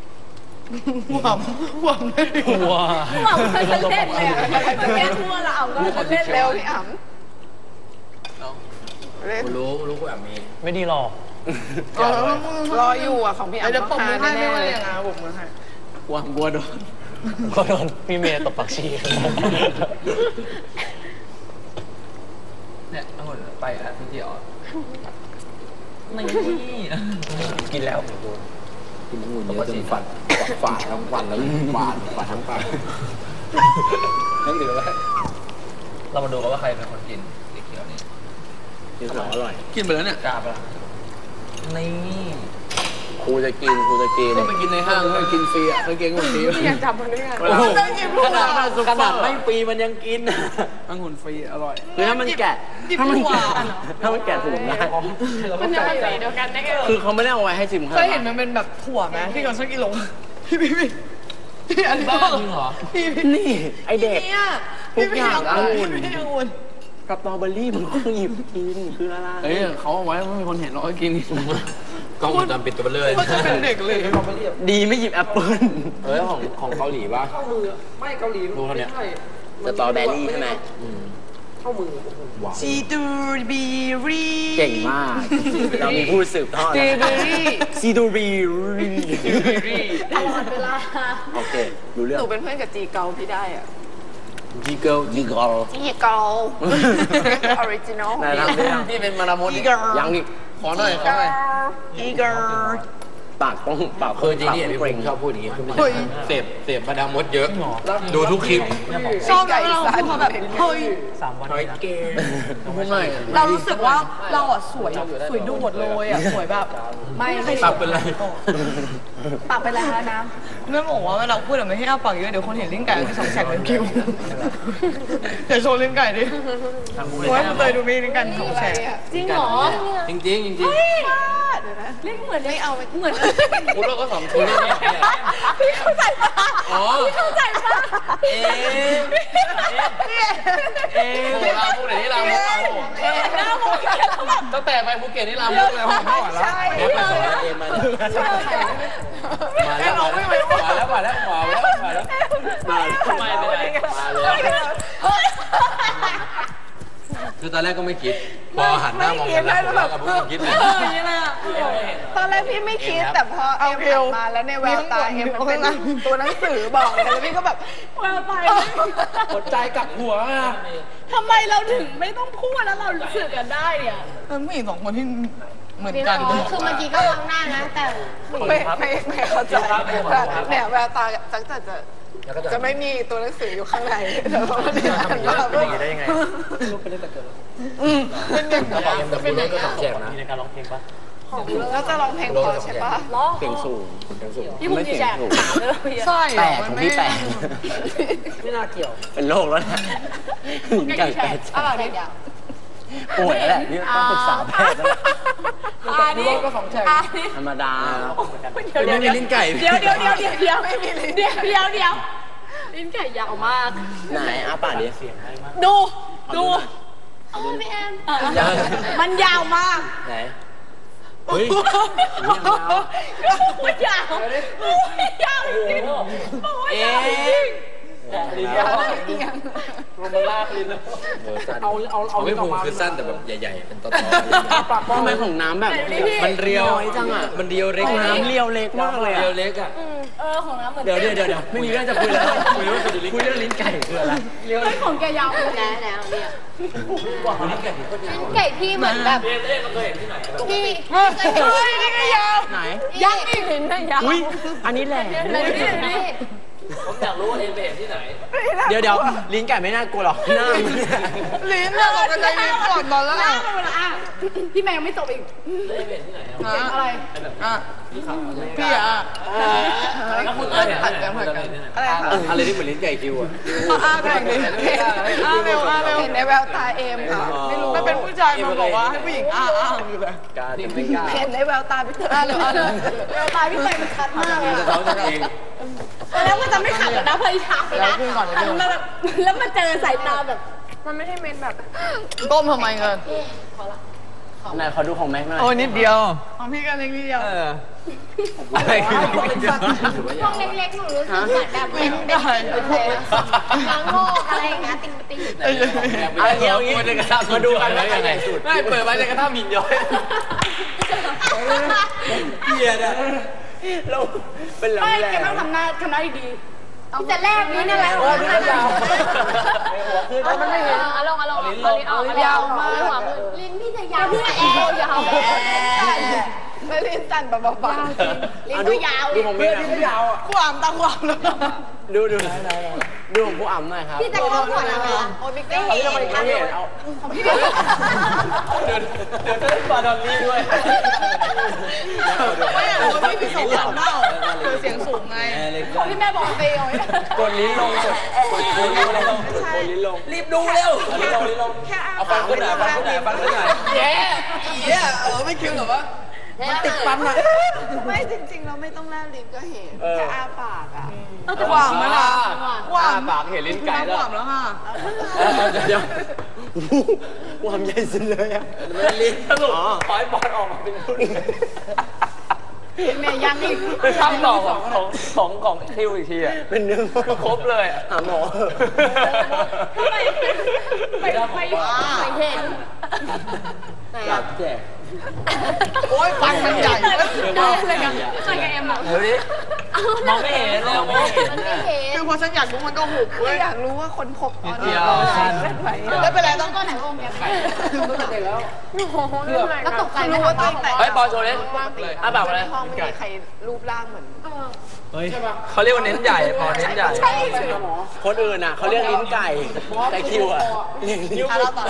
หวังไม่ได้ว้าหวังเคยเล่นเลยเล่นทั่วเราก็เล่นเร็วพี่อ๋ำรู้กูแบบมีไม่ดีหรอกรออยู่อ่ะของพี่อ๋ำเดี๋ยวปมมือให้ไม่ว่าอย่างไรปมมือให้กลัวโดนก็โดนพี่เมย์ตบปากชีเนี่ยทั้งหมดไปแล้วพี่เดี่ยวนี่กินแล้วกินองุ่นเยอะจนฝาดทั้งวันแล้วฝาดทั้งปากนั่นเหลือแล้วเรามาดูกันว่าใครเป็นคนกินสีเขียวนี่กินของอร่อยกินไปแล้วเนี่ยกราบละนี่ครูจะกินก็ไปกินในห้างก็กินฟรีอ่ะเคยกินคนฟรีอยากจับมันด้วยกันขนาดไม่ฟรีมันยังกินองุ่นฟรีอร่อยคือถ้ามันแกะถุงได้มันจะเป็นสีเดียวกันได้ไงคือเขาไม่ได้เอาไว้ให้ชิมเคยเห็นมันเป็นแบบถั่วไหมพี่ก่อนสักกิโลพี่อันนี้บ้าจริงเหรอนี่ไอเด็กทุกอย่างองุ่นองุ่นสตรอเบอรี่มันก็หยิบกินคืออะไรเอ้ยเขาเอาไว้ไม่มีคนเห็นเราก็กินกล้องวงจรปิดตัวเลยก็จะเป็นเด็กเลยดีไม่หยิบแอปเปิ้ลของเกาหลีป่ะไม่เกาหลีดูเขาเนี่ยสตรอเบอรี่ใช่ไหมซีตูบีรีเก่งมาก เรามีผู้สืบทอดซีดูบีรีตลอดเวลาโอเครู้เรื่องหนูเป็นเพื่อนกับจีเกาพี่ได้อ่ะจีเกิลจีเกาออริจินอลไหนทำได้ยังนี่เป็นมารามดยังอีกขอหน่อยอีเกิร์ปากต้องปากคือจริงๆพี่ผมชอบพูดอย่างนี้คือเสพมาดามมดเยอะ ดูทุกคลิปชอบเราพอแบบเฮ้ย 3 วันนี้นะไม่เรารู้สึกว่าเราอ่ะสวยดูหมดเลยอ่ะสวยแบบไม่ปากเป็นไรปากเป็นไรคะน้ำเมื่อบอกว่าเราพูดแต่ไม่ให้อ้าปากเยอะเดี๋ยวคนเห็นลิ้นไก่ที่สองแฉกเป็นคิวเดี๋ยวโชว์ลิ้นไก่ดิว่าคุณเตยดูมีลิ้นไก่สองแฉกจริงเหรอจริงๆเล่นเหมือนไม่เอาเหมือนพูดแล้วก็2 คนเนี่ยพี่เข้าใจปะอ๋อพี่เข้าใจปะลาพูดไหนนี่ลามุกเอาหน้าโมกันแล้วแบบตั้งแต่ไปภูเก็ตนี่ลามุกแล้วไม่ไหวแล้วใช่ไปสอนเองมาแล้วทำไมเป็นไรมาเลยคือตอนแรกก็ไม่คิดพอหันหน้ามองกันแล้วก็ไม่คิดเลยตอนแรกพี่ไม่คิดแต่พอเอ็มหันมาแล้วในแววตาเอ็มมันเป็นตัวหนังสือบอกแล้วพี่ก็แบบแววตาอดใจกับหัวอ่ะทำไมเราถึงไม่ต้องพูดแล้วเรารู้สึกกันได้เนี่ยเป็นผู้หญิง2 คนที่เหมือนกันคือเมื่อกี้ก็มองหน้านะแต่ไม่เข้าใจเนี่ยแววตาตั้งแต่จะไม่มีตัวหนังสืออยู่ข้างในแต่ว่ามันหันมาเพื่อได้ยังไงเป็นอย่างนี้เป็นอย่างนี้แจกนะมีในการร้องเพลงปะแล้วจะร้องเพลงพอใช่ปะเสียงสูงพี่ภูมิแจกใช่แปดของพี่แปดไม่น่าเกี่ยวเป็นโรคแล้วนะไก่แปดอร่อยดิป่วยแล้วนี่ต้องปรึกษาแพทย์แล้วนี่ก็ของแข็งธรรมดาไม่มีลิ้นไก่เดี๋ยวไม่มีลิ้นเดี๋ยวลิ้นไก่ยาวมากไหนอาปากดิดูโอ้พี่แอมมันยาวมากไหนเฮ้ยมันยาวจริงยาวจริงเอาไม่พุงคือสั้นแต่แบบใหญ่ๆเป็นตอทำไมของน้ำแบบมันเรียวน้อยจังอ่ะมันเรียวเล็กน้ำเรียวเล็กมากเลยเรียอ่ะวเล็กอ่ะของน้ำเหมือนเดี๋ยวไม่มีเรื่องจะคุยแล้วคุยเรื่องลิ้นไก่คืออะไรของแกยาวแล้วเนี่ยลิ้นไก่ที่โคตรยาวไก่พี่เหมือนแบบพี่นี่ก็ยาวไหนยังอีกลิ้นยาวอุ้ยอันนี้แหละนี่ผมอยากรู้ว่าเอ็นไปเห็นที่ไหนเดี๋ยวลิ้นไก่ไม่น่ากลัวหรอกหน้ามันลิ้นเนี่ยเราจะลิ้นก่อนตอนแรกพี่แมงไม่จบอีกอะไรพี่อ่ะแล้วคุณเห็นที่ไหนอะไรอะไรที่เหมือนลิ้นไก่คิวอ่ะแข่งดิเร็วเห็นในแววตาเอมค่ะไม่รู้มันเป็นผู้ชายมาบอกว่าให้ผู้หญิงอยู่เลยกล้าที่ไม่กล้าเห็นในแววตาพี่เตยเร็วแววตาพี่เตยมันชัดมากเลยจะเท้าจะเองแล้วมันจะไม่ขัดนะพอฉากไปนะแล้วมาเจอสายตาแบบมันไม่ใช่เมนแบบก้มทำไมเงินไหนขอดูของแม็กหน่อยโอ้นิดเดียวของพี่กันเล็กนิดเดียวอะไรคือลิ้นไก่พวกเล็กๆหนูรู้สึกเหมือนแบบเป็นล้างโลกอะไรอย่างเงี้ยติ่งอะไรเงี้ยมาดูกันว่าใครใหญ่สุดไม่เปิดมาจะกระทั่งมินย้อยเกียดอ่ะเราเป็นเราไม่แล้แกต้องวทำหน้าดีๆจะแรกนี้นั่นแหละมันไม่เห็นเอาลงยาวมากลิ้นพี่จะยาวพี่แอวยาวไม่ลิ้นสั่นแบบเบาๆลิ้นก็ยาวดูของเมย์นะความตาความเลยดูของผู้อ่ำหน่อยครับพี่จะเข้าก่อนนะคะโอ้ยบิ๊กเขาเก้จะมาเห็นเอาของพี่เดี๋ยวจะปาดอนนี่ด้วยไม่อะเราพี่ส่งหลังเน่าเสียงสูงไงของพี่แม่บอกเตยกดลิ้นลงกดลิ้นลงรีบดูเร็วลิ้นลงเอาฟันขึ้นหน่อยฟันขึ้นหน่อยฟันขึ้นหน่อยเย้ไม่คิวหรอวะมันติดปั๊มนะไม่จริงๆเราไม่ต้องแลบลิ้นก็เห็นแค่อ้าปากอ่ะหวานไหมล่ะหวานปากเห็นลิ้นไก่แล้วหวานแล้วค่ะเดี๋ยวความใหญ่สุดเลยอ่ะมันลิ้นสรุปปล่อยบอลออกมาเป็นรุ่นแม่ยังอีกคำตอบของคิวอีกทีอ่ะเป็นเนื้อครบเลยหาหมอไปเห็นหลับแจกโอ๊ยฟันมันใหญ่ได้เลยกันใครกับเอ็มอ่ะเดี๋ยวดิมองไม่เห็นเลยมองไม่เห็นมันไม่เห็นคือพอฉันอยากรู้มันก็หุบอยากรู้ว่าคนพบตอนเดีนี้ยวไม่เป็นไรต้องตัวไหนวงเนี้ยแล้วตกใจรู้รู้ว่าว่าต้ต้ออง งแต่แต่เฮ้ยบอลโชว์ดิอ้าปากอะไรห้องไม่มีใครรูปร่างเหมือนเขาเรียกว่าเน้นใหญ่พอเน้นใหญ่ใช่คนอื่นอ่ะเขาเรียกลิ้นไก่แต่คิวอ่ะเรียกลิ้นเราต่อ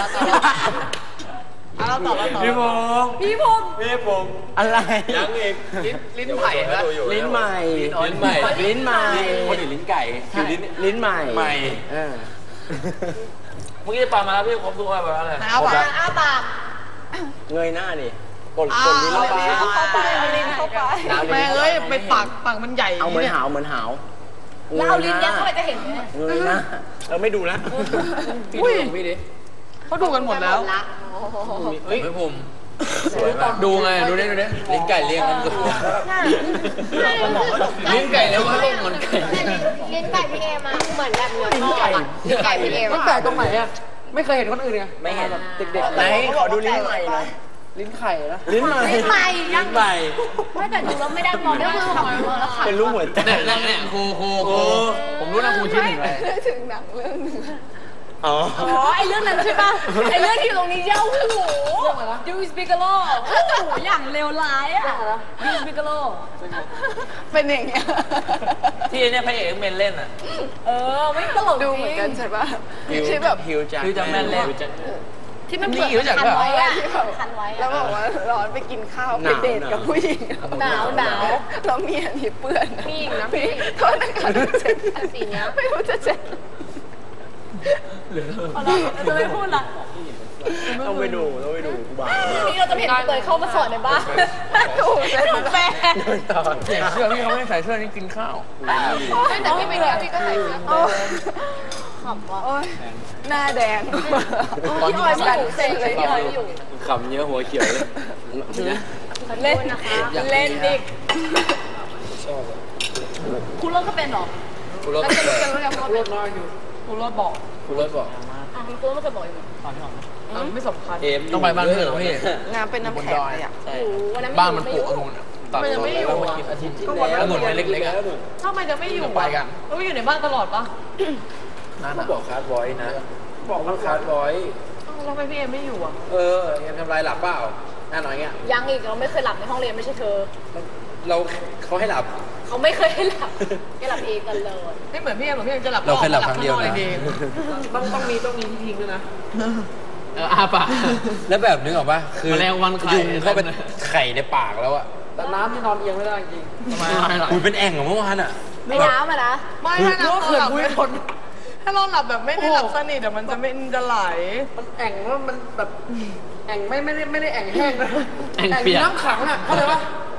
พี่ผมพี่พงอะไรยังอีกลิ้นไผ่ปะลิ้นใหม่ลิ้นใหม่ลิ้นใหม่คนอื่นลิ้นไก่คือลิ้นลิ้นใหม่ใหม่เออเมื่อกี้ปามาแล้วพี่ครบทุกคนแบบอะไรอ้าปากเงยหน้าดิกดลิ้นเข้าไปเอาลิ้นเข้าไปแม่เอ้ยไปปากมันใหญ่เอาเหมือนหาวเหมือนหาวแล้วเอาลิ้นยัดเข้าไปจะเห็นเงยหน้าเราไม่ดูแล้วอุ้ยพี่ดิเขาดูกันหมดแล้วเฮ้ยผมดูไงดูดิลิ้นไก่เรียงกันดูลิ้นไก่แล้วว่าเหมือนไก่ลิ้นไก่พี่เอ็มอ่ะเหมือนแบบเนื้องอกอ่ะลิ้นไก่พี่เอ็มมันแปลกตรงไหนอ่ะไม่เคยเห็นคนอื่นไงไม่เห็นเด็กๆไหนขอดูลิ้นใหม่หน่อยลิ้นไข่นะลิ้นใหม่ลิ้นใหม่ลิ้นใหม่ไม่แต่ดูแล้วไม่ได้มองด้วยของเราแล้วค่ะเป็นรูปหัวใจเนี่ยครูผมรู้นะครูชิ้นหนึ่งเลยนึกถึงหนังเรื่องนึงอ๋อไอเรื่องนั้นใช่ป่ะไอเรื่องที่อยู่ตรงนี้เย้าโอ้โหดูสปิกเกโลโอ้โหอย่างเลวร้ายอ่ะดูสปิกเกโลเป็นอย่างเงี้ยที่เนี่ยพระเอกเมนเล่นอ่ะไม่ตลกดูเหมือนกันใช่ป่ะที่แบบฮิวจากฮิวจากแม่นเล่นที่มันนี่รู้จักคันด้วยเหรอไว้อะที่แบบคันไว้แล้วบอกว่าร้อนไปกินข้าวไปเดทกับผู้หญิงแล้วเมียนี่เปื้อนพี่หญิงนะพี่โทษนะคะเจ็บสีเนี้ยไม่รู้จะเจ็บจะไม่พูดละต้องไปดูกูบ้านี่เราจะเห็นเตยเข้ามาสอนในบ้านถูกแฟนเสียเสื้อพี่เขาไม่ใส่เสื้อนี่กินข้าวแต่พี่ไปเนี่ยพี่ก็ใส่เสื้อขำว่ะโอ๊ยหน้าแดงพี่ออยไม่อยู่เซ็งเลยพี่ออยไม่อยู่ขำเยอะหัวเขียวเลยเล่นนะคะเล่นดิคุณรถก็เป็นหรอคุณรถแล้วจะรู้ยังว่าเป็นคุณรถบอกคุณรถบอกคุณตัวไม่เคยบอกอยู่ไม่สำคัญต้องไปบ้านเพื่อนพี่งานเป็นน้ำแข็งเลยอ่ะวันนั้นบ้านมันปลูกองุ่นตัดมันยังไม่อยู่มากินอาทิตย์ที่แล้วองุ่นเล็กๆอะทำไมจะไม่อยู่ไปกันก็ไม่อยู่ในบ้านตลอดปะนั่นบอกคาร์ดบอยนะ บอกว่าคาร์ดบอยแล้วทำไมพี่เอ็มไม่อยู่อ่ะเอ็มทำลายหลับเปล่าหน้าน้อยเงี้ยยังอีกเราไม่เคยหลับในห้องเรียนไม่ใช่เธอเขาให้หลับเขาไม่เคยให้หลับให้หลับเองกันเลยไม่เหมือนพี่เอ็มพี่เอ็มจะหลับเราเคยหลับครั้งเดียวนะต้องมีที่ทิ้งด้วยนะอาปากแล้วแบบนึกออกปะคือแมลงวันไข่ยุงเข้าไปไข่ในปากแล้วอะแต่น้ำที่นอนเอียงไม่ได้จริงทำไมล่ะคุยเป็นแอ่งเหรอเมื่อวานอะไม่น้ำอ่ะนะไม่ถ้าเราหลับไม่ทนถ้าเราหลับแบบไม่ได้หลับสนิทเดี๋ยวมันจะไม่จะไหลมันแอ่งแล้วมันแบบแอ่งไม่ได้แอ่งแห้งนะแอ่งเปียกน้ำขังอ่ะเข้าใจปะ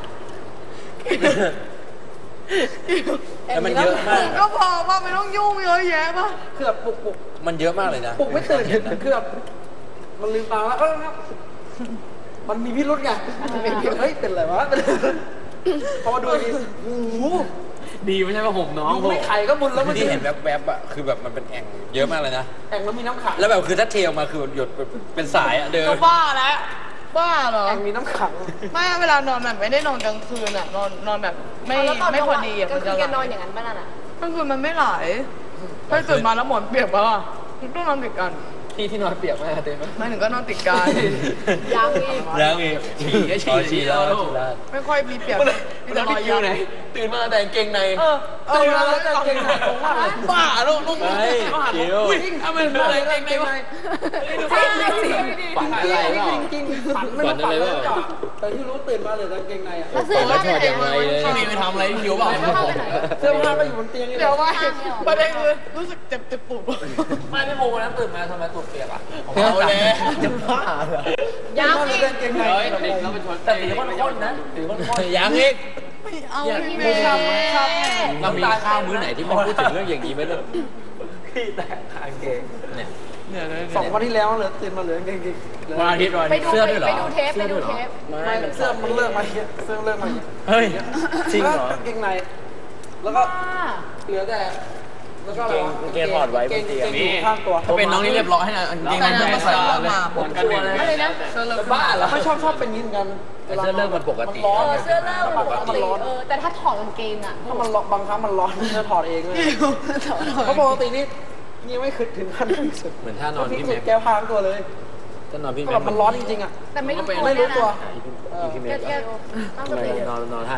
แล้วมันเยอะมากก็พอว่าไม่ต้องยุ่งเยอะแยะป่ะคือแบบปลุกมันเยอะมากเลยนะปลุกไม่ตื่นคือแบบมันลืมตาแล้วครับมันมีพิรุธไงเฮ้ยเป็นอะไรวะพอมาดูดีโอ้โหดีไม่ใช่ว่าห่มน้องยุงไม่ไข่ก็บุญแล้วมันที่เห็นแวบๆอะคือแบบมันเป็นแอ่งเยอะมากเลยนะแอ่งแล้วมีน้ำขังแล้วแบบคือถ้าเทออกมาคือหยดเป็นสายอะเดินก็บ้าแล้วบ้าเหรอแอ่งมีน้ำขังไม่เวลานอนแบบไม่ได้นอนกลางคืนอ่ะนอนแบบไม่พอดีอ่ะก็มันคืจะอไหแกลนอนอย่างนั้นป่ะนั่นอ่ะกลางคืนมันไม่ไหลถ้าตื่นมาแล้วหมอนเปียกป่ะต้องนอนติดกันที่นอนเปียกไหมเต็มไหมไม่ถึงก็นอนติดกันยังอีกแล้วมีฉี่แล้วไม่ค่อยมีเปียกมีแต่แล้วรอยพี่คิวไหนตื่นมาแต่งเกงในตื่นมาแล้วจะเก่งหนักมากเลยบ้าลูกคิวทำไมเป็นอะไรเกงในวะใช่จริงฝันอะไรเปล่าจริงฝันไม่ฝันเลยแต่ที่รู้ตื่นมาเลยกางเกงในอ่ะแล้วเสื้อผ้าไปไหนพี่มีไปทำอะไรพี่คิวเปล่าเสื้อผ้าไปไหนเสื้อผ้าก็อยู่บนเตียงนี่เดี๋ยวว่าประเด็นคือรู้สึกเจ็บปวดไม่ได้โมวันนั้นตื่นมาทำไมตัวเปียกอ่ะเอาเลยจะบ้าเหรอยังอีกกางเกงในเฮ้ยเด็กเราเป็นชนแต่สีมันข้นนะสีมันข้นยังอีกไม่เอาไม่ทำเรามีข้าวมื้อไหนที่ไม่พูดถึงเรื่องอย่างนี้ไหมลูกพี่แต่กางเกงเนี่ย 2 วันที่แล้วเหลือตื่นมาเหลือกางเกงวันอาทิตย์วันอาไปทิตย์ดูเสื้อด้วยเหรอไปดูเทปไปดูเทปไม่เสื้อมันเลิกมาเสื้อเลิกมาเฮ้ยจริงเหรอกางเกงในแล้วก็เหลือแต่แล้วก็เกงถอดไว้บนเตียงข้างตัวถ้าเป็นน้องนี่เรียบร้อยนะเกงในเพิ่งมาใส่มาเลยผมกลัวเลยอะไรนะบ้าเหรอไม่ชอบเป็นยิ้มกันเสื้อเลิกมันปกติเสื้อเลิกปกติแต่ถ้าถอดกางเกงอ่ะถ้ามันบางครั้งมันร้อนจะถอดเองเลยเพราะปกตินี่ยังไม่ขึ้นถึงขั้นที่สุดเหมือนท่านอนที่พี่สุแม็ดกแก้วพางตัวเลยท่านอนพี่ก็แม็แบกบมันร้อนจริงๆอ่ะแต่ไม่รู้ตัวไม่รู้ตัวพี่แม็กแกตั้งสตินอนท่าน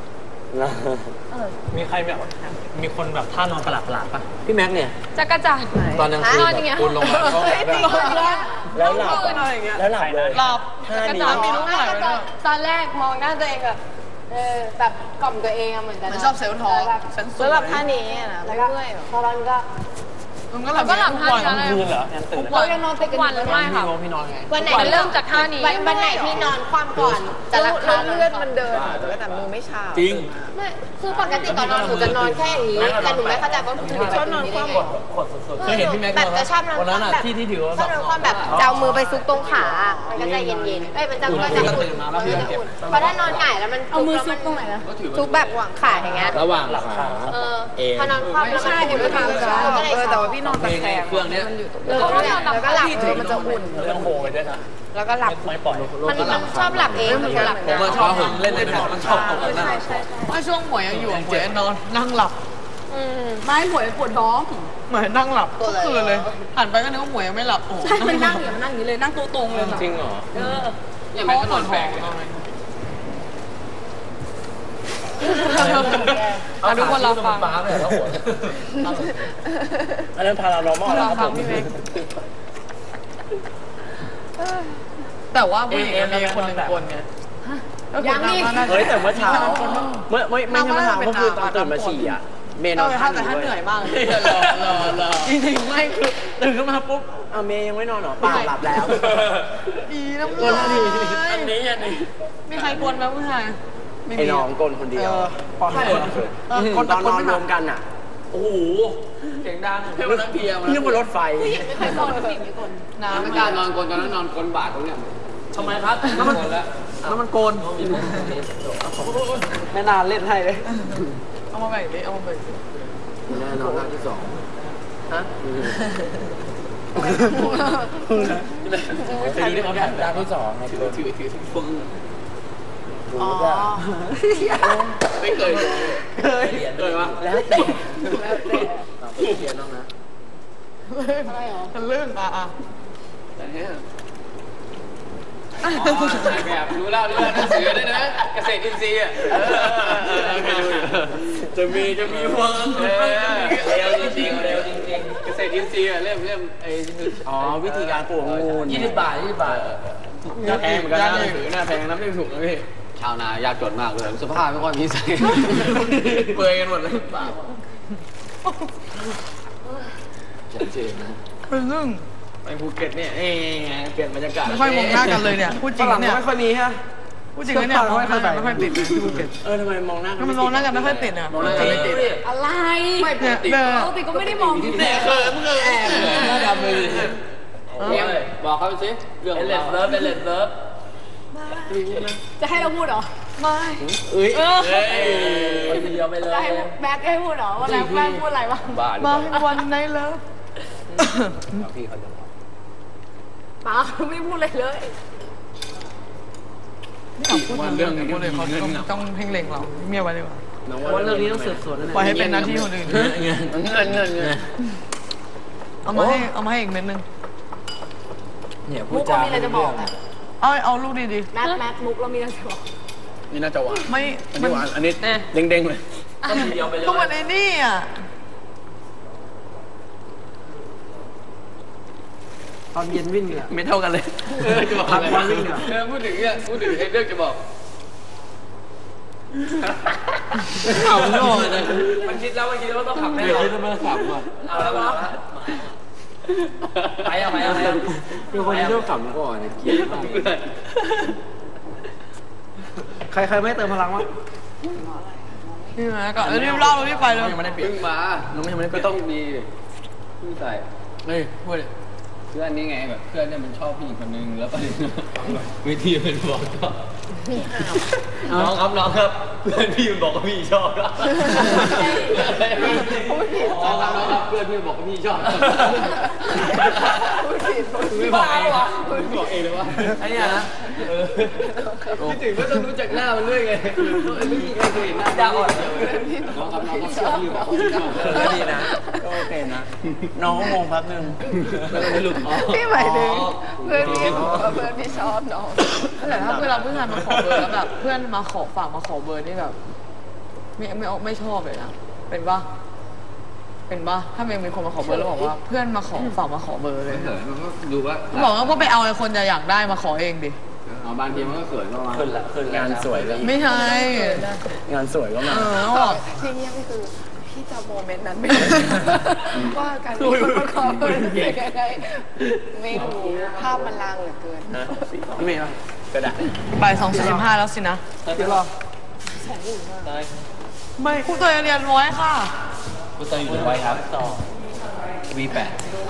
มีใครแบบมีคนแบบท่านอนประหลาดๆป่ะพี่แม็กเนี่ยจักรจันทร์ตอนกลางคืนแบบคุณลงมาก็แล้วหลับแล้วหลับเลยหลับท่านี้ไม่รู้ไหนตอนแรกมองหน้าตัวเองแบบแบบกล่อมตัวเองอะเหมือนกันมันชอบเซลล์ท้องฉันสวยแล้วแบบท่านี้นะแล้วก็พอรันก็มันก็หลับท่านี้คืนเหรอยังตื่นเรายังนอนติดกันวันไม่ค่ะพี่นอนไงวันไหนเริ่มจากท่านี้วันไหนที่นอนคว่ำก่อนจะรักท่าเลือดมันเดินแต่มือไม่ชาจริงไม่คือปกติตอนนอนหนูจะนอนแค่อย่างนี้แต่หนูไม่เข้าใจว่าหนูชอบนอนคว่ำเคยเห็นพี่แม็กแบบจะชอบนอนวันนั้นอ่ะแบบที่ถือว่าชอบนอนคว่ำแบบจะเอามือไปซุกตรงขา มันก็จะเย็นๆเอ้ยมันจะอุ่นเพราะถ้านอนหงายแล้วมันเอามือซุกตรงไหนนะซุกแบบหว่างขาอย่างเงี้ยระหว่างขาพอนอนคว่ำแล้วมันอุ่นก็เลยชอบแต่ว่าพี่นอนตะแคงเครื่องเนี้ยแล้วก็หลับมันจะอุ่นเรื่องโฮไปด้วยนะแล้วก็หลับไม่ปล่อยมันชอบหลับเองมันหลับผมมาชอบผมเล่นมันชอบตกนั่นใช่ใช่ว่าช่วงหมวยยังอยู่หมวยนอนนั่งหลับไม่หมวยปวดท้องหมวยนั่งหลับทุกคืนเลยหันไปก็นึกว่าหมวยยังไม่หลับโอ้ใช่มันนั่งอย่างมันนั่งอย่างนี้เลยนั่งตัวตรงเลยจริงเหรออย่างแม่ก็นอนแปลกทุกคนเราฟังฟ้าเลยแล้วหัวอันนั้นพาราโนมอลเราฟังพี่เมฆแต่ว่าผู้หญิงมีคนหนึ่งคนไงยังนี่เฮ้ยแต่เมื่อเช้าไม่ใช่เมื่อเช้าก็คือตอนตื่นมาฉี่อ่ะเมย์นอนท่าแต่ท่านเหนื่อยมากรอจริงๆไม่คือตื่นขึ้นมาปุ๊บเอาเมย์ยังไม่นอนหรอป่าหลับแล้วดีนะมึงอันนี้มีใครกวนไหมผู้ชายไอ้น้องกลคนเดียวพอให้คนตอนนอนรวมกันอ่ะโอ้โหเสียงดังเพื่อนนั่งเพียมันเรื่องบนรถไฟไม่ใครกวนผู้หญิงไม่กวนน้ำไม่กล้านอนกลนตอนนั้นนอนกลนบาทตรงเนี้ยทำไมครับแล้วมันโกนแม่นานเล่นให้เลยเอามาแบ่งดิเอามาแบ่งดิแน่นอนหน้าที่สองฮะไปดูที่เขาถ่ายหน้าที่สองไงถือฟึ่งอ๋อไม่เคยวะแล้วแต่เขียนน้องนะอะไรหรอทะลึ่งอ่ะแบบรู้แล้วหนังสือด้วยนะเกษตรอินทรีย์อ่ะจะมีพวกเร็วจริงเกษตรอินทรีย์อ่ะเล่มไอ้วิธีการปลูกงู 20 บาทหน้าแพงเหมือนกันนะหนังสือหน้าแพงนะไม่ถูกนะพี่ชาวนายากจนมากเลยสภาพไม่ค่อยมีใส่เปื่อยกันหมดเลยเปล่าเจ๋งนะเป็นเรื่องไปภูเก็ตเนี่ยเปลี่ยนบรรยากาศไม่ค่อยมองหน้ากันเลยเนี่ยพูดจริงเนี่ยไม่ค่อยมีฮะพูดจริงเนี่ยมองหน้ากันไม่ค่อยติดที่ภูเก็ตทำไมมองหน้ากันมันมองหน้ากันไม่ค่อยติดอ่ะมองหน้ากันไม่ติดอะไรไม่ติดปกติก็ไม่ได้มองที่เนี่ยมึงแอบหน้าดำเลยบอกเขาไปสิเรื่องของเราเป็นเลนเซิร์ฟจะให้เราพูดเหรอไม่ทีเดียวไปเลยจะให้แบ็คให้พูดเหรอว่าแบ็คพูดอะไรบ้างมาวันไหนเลิฟพี่เขาจะป้าไม่พูดอะไรเลยว่าเรื่องนี้เลยเขาต้องเพ่งเล็งเราเมียไว้ดีกว่าว่าเรื่องนี้ต้องสืบสวนปล่อยให้เป็นหน้าที่คนอื่นเงินเอามาให้อีกเม็ดนึงเนี่ยพูมุดกจามีอะไรจะบอกเอาลูกดีๆแม็กมุกเรามีอะไรจะบอกนี่น่าจะหวานไม่หวานอันนี้เด้งๆเลยต้องทีเดียวไปเลยก็เหมือนไอ้นี่อ่ะตอนเย็นวิ่งเนี่ยไม่เท่ากันเลยจะบอกพักตอนวิ่งเนี่ยพูดถึงไอ้เรื่องจะบอกเอาโน่เลยมันคิดแล้วว่าต้องขับแน่คิดว่ามันขับอ่ะเอาแล้ววะไปคือคนที่ต้องขับก่อนเกลียดมากใครไม่เติมพลังวะนี่นะก็รีบเล่ารีบไปเลยยังไม่ได้เปลี่ยนเพิ่งมาน้องยังไม่ได้เปก็ลี่ยนต้องมีเพิ่งใส่นี่พูดเลยเพื่อนนี่ไงแบบเพื่อนเนี่ยมันชอบผู้หญิงคนนึงแล้วประเด็นวิธีมันบอกก็น้องครับเพื่อนพี่มันบอกว่าพี่ชอบแล้วเพื่อนพี่บอกว่าพี่ชอบไม่บอกเองเลยว่าไอ้เนี่ยนะพี่ถึงก็ต้องรู้จักหน้ามันด้วยไงไม่มีใครเคยเห็นหน้าดาวน้องครับชอบพี่บอกว่าพี่ชอบดีนะโอเคนะน้องก็งงแป๊บนึงพี่หมายถึงเพื่อนพี่ชอบน้องแต่ถ้าเพื่อนเราเพื่อนมาขอเบอร์แล้วแบบเพื่อนมาขอฝากมาขอเบอร์นี่แบบไม่ชอบเลยนะเป็นปะถ้ามีคนมาขอเบอร์แล้วบอกว่าเพื่อนมาขอฝากมาขอเบอร์เลยมันก็ดูว่าบอกว่าไปเอาไอ้คนจะอยากได้มาขอเองดิบางทีมันก็เขินก็มาขึ้นงานสวยเลยไม่ใช่งานสวยก็มาที่เงียบนี่คือพี่จำโมเมนต์นั้นไม่ได้ว่าการที่คนมาขอเบอร์เป็นยังไงไม่รู้ภาพมันลางเหลือเกินพี่เมย์ป่ะกระดาษบ่าย 2:45แล้วสินะเดี๋ยวรอไม่ครูเตยเรียนร้อยค่ะครูเตยอยู่ไว้ครับต่อ V8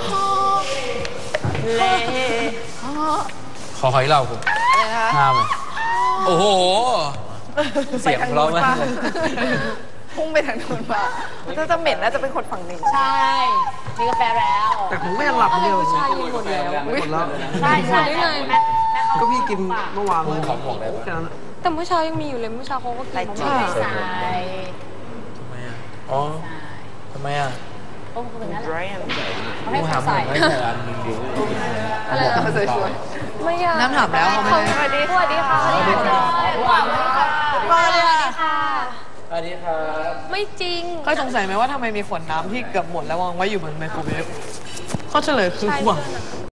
เล่ขออีกเราคุณอะไรนะคะห้ามเลยโอ้โหเสียงร้องมากพุ่งไปทางนู้นป่ะถ้าจะเหม็นน่าจะเป็นคนฝั่งนี้ใช่มีกาแฟแล้วแต่ผมก็ยังหลับคนเดียวใช่หมดแล้วใช่ก็พี่กินเมื่อวานเลยของบอกได้ปะแต่เมื่อเช้ายังมีอยู่เลยเมื่อเช้าเขาก็กินใช่ทำไมอ่ะอ๋อทำไมอ่ะต้องเป็นนั่นแหละเขาให้ใส่ไม่ใส่อันนึงดิอะไรนะสวยๆไม่อยากน้ำถามแล้วเขาไม่ได้สวัสดีค่ะสวัสดีค่ะสวัสดีค่ะสวัสดีครับไม่จริงเคยสงสัยไหมว่าทำไมมีขวดน้ำที่เกือบหมดแล้ววางไว้อยู่บนไมโครเวฟข้อเฉลยคือห่วง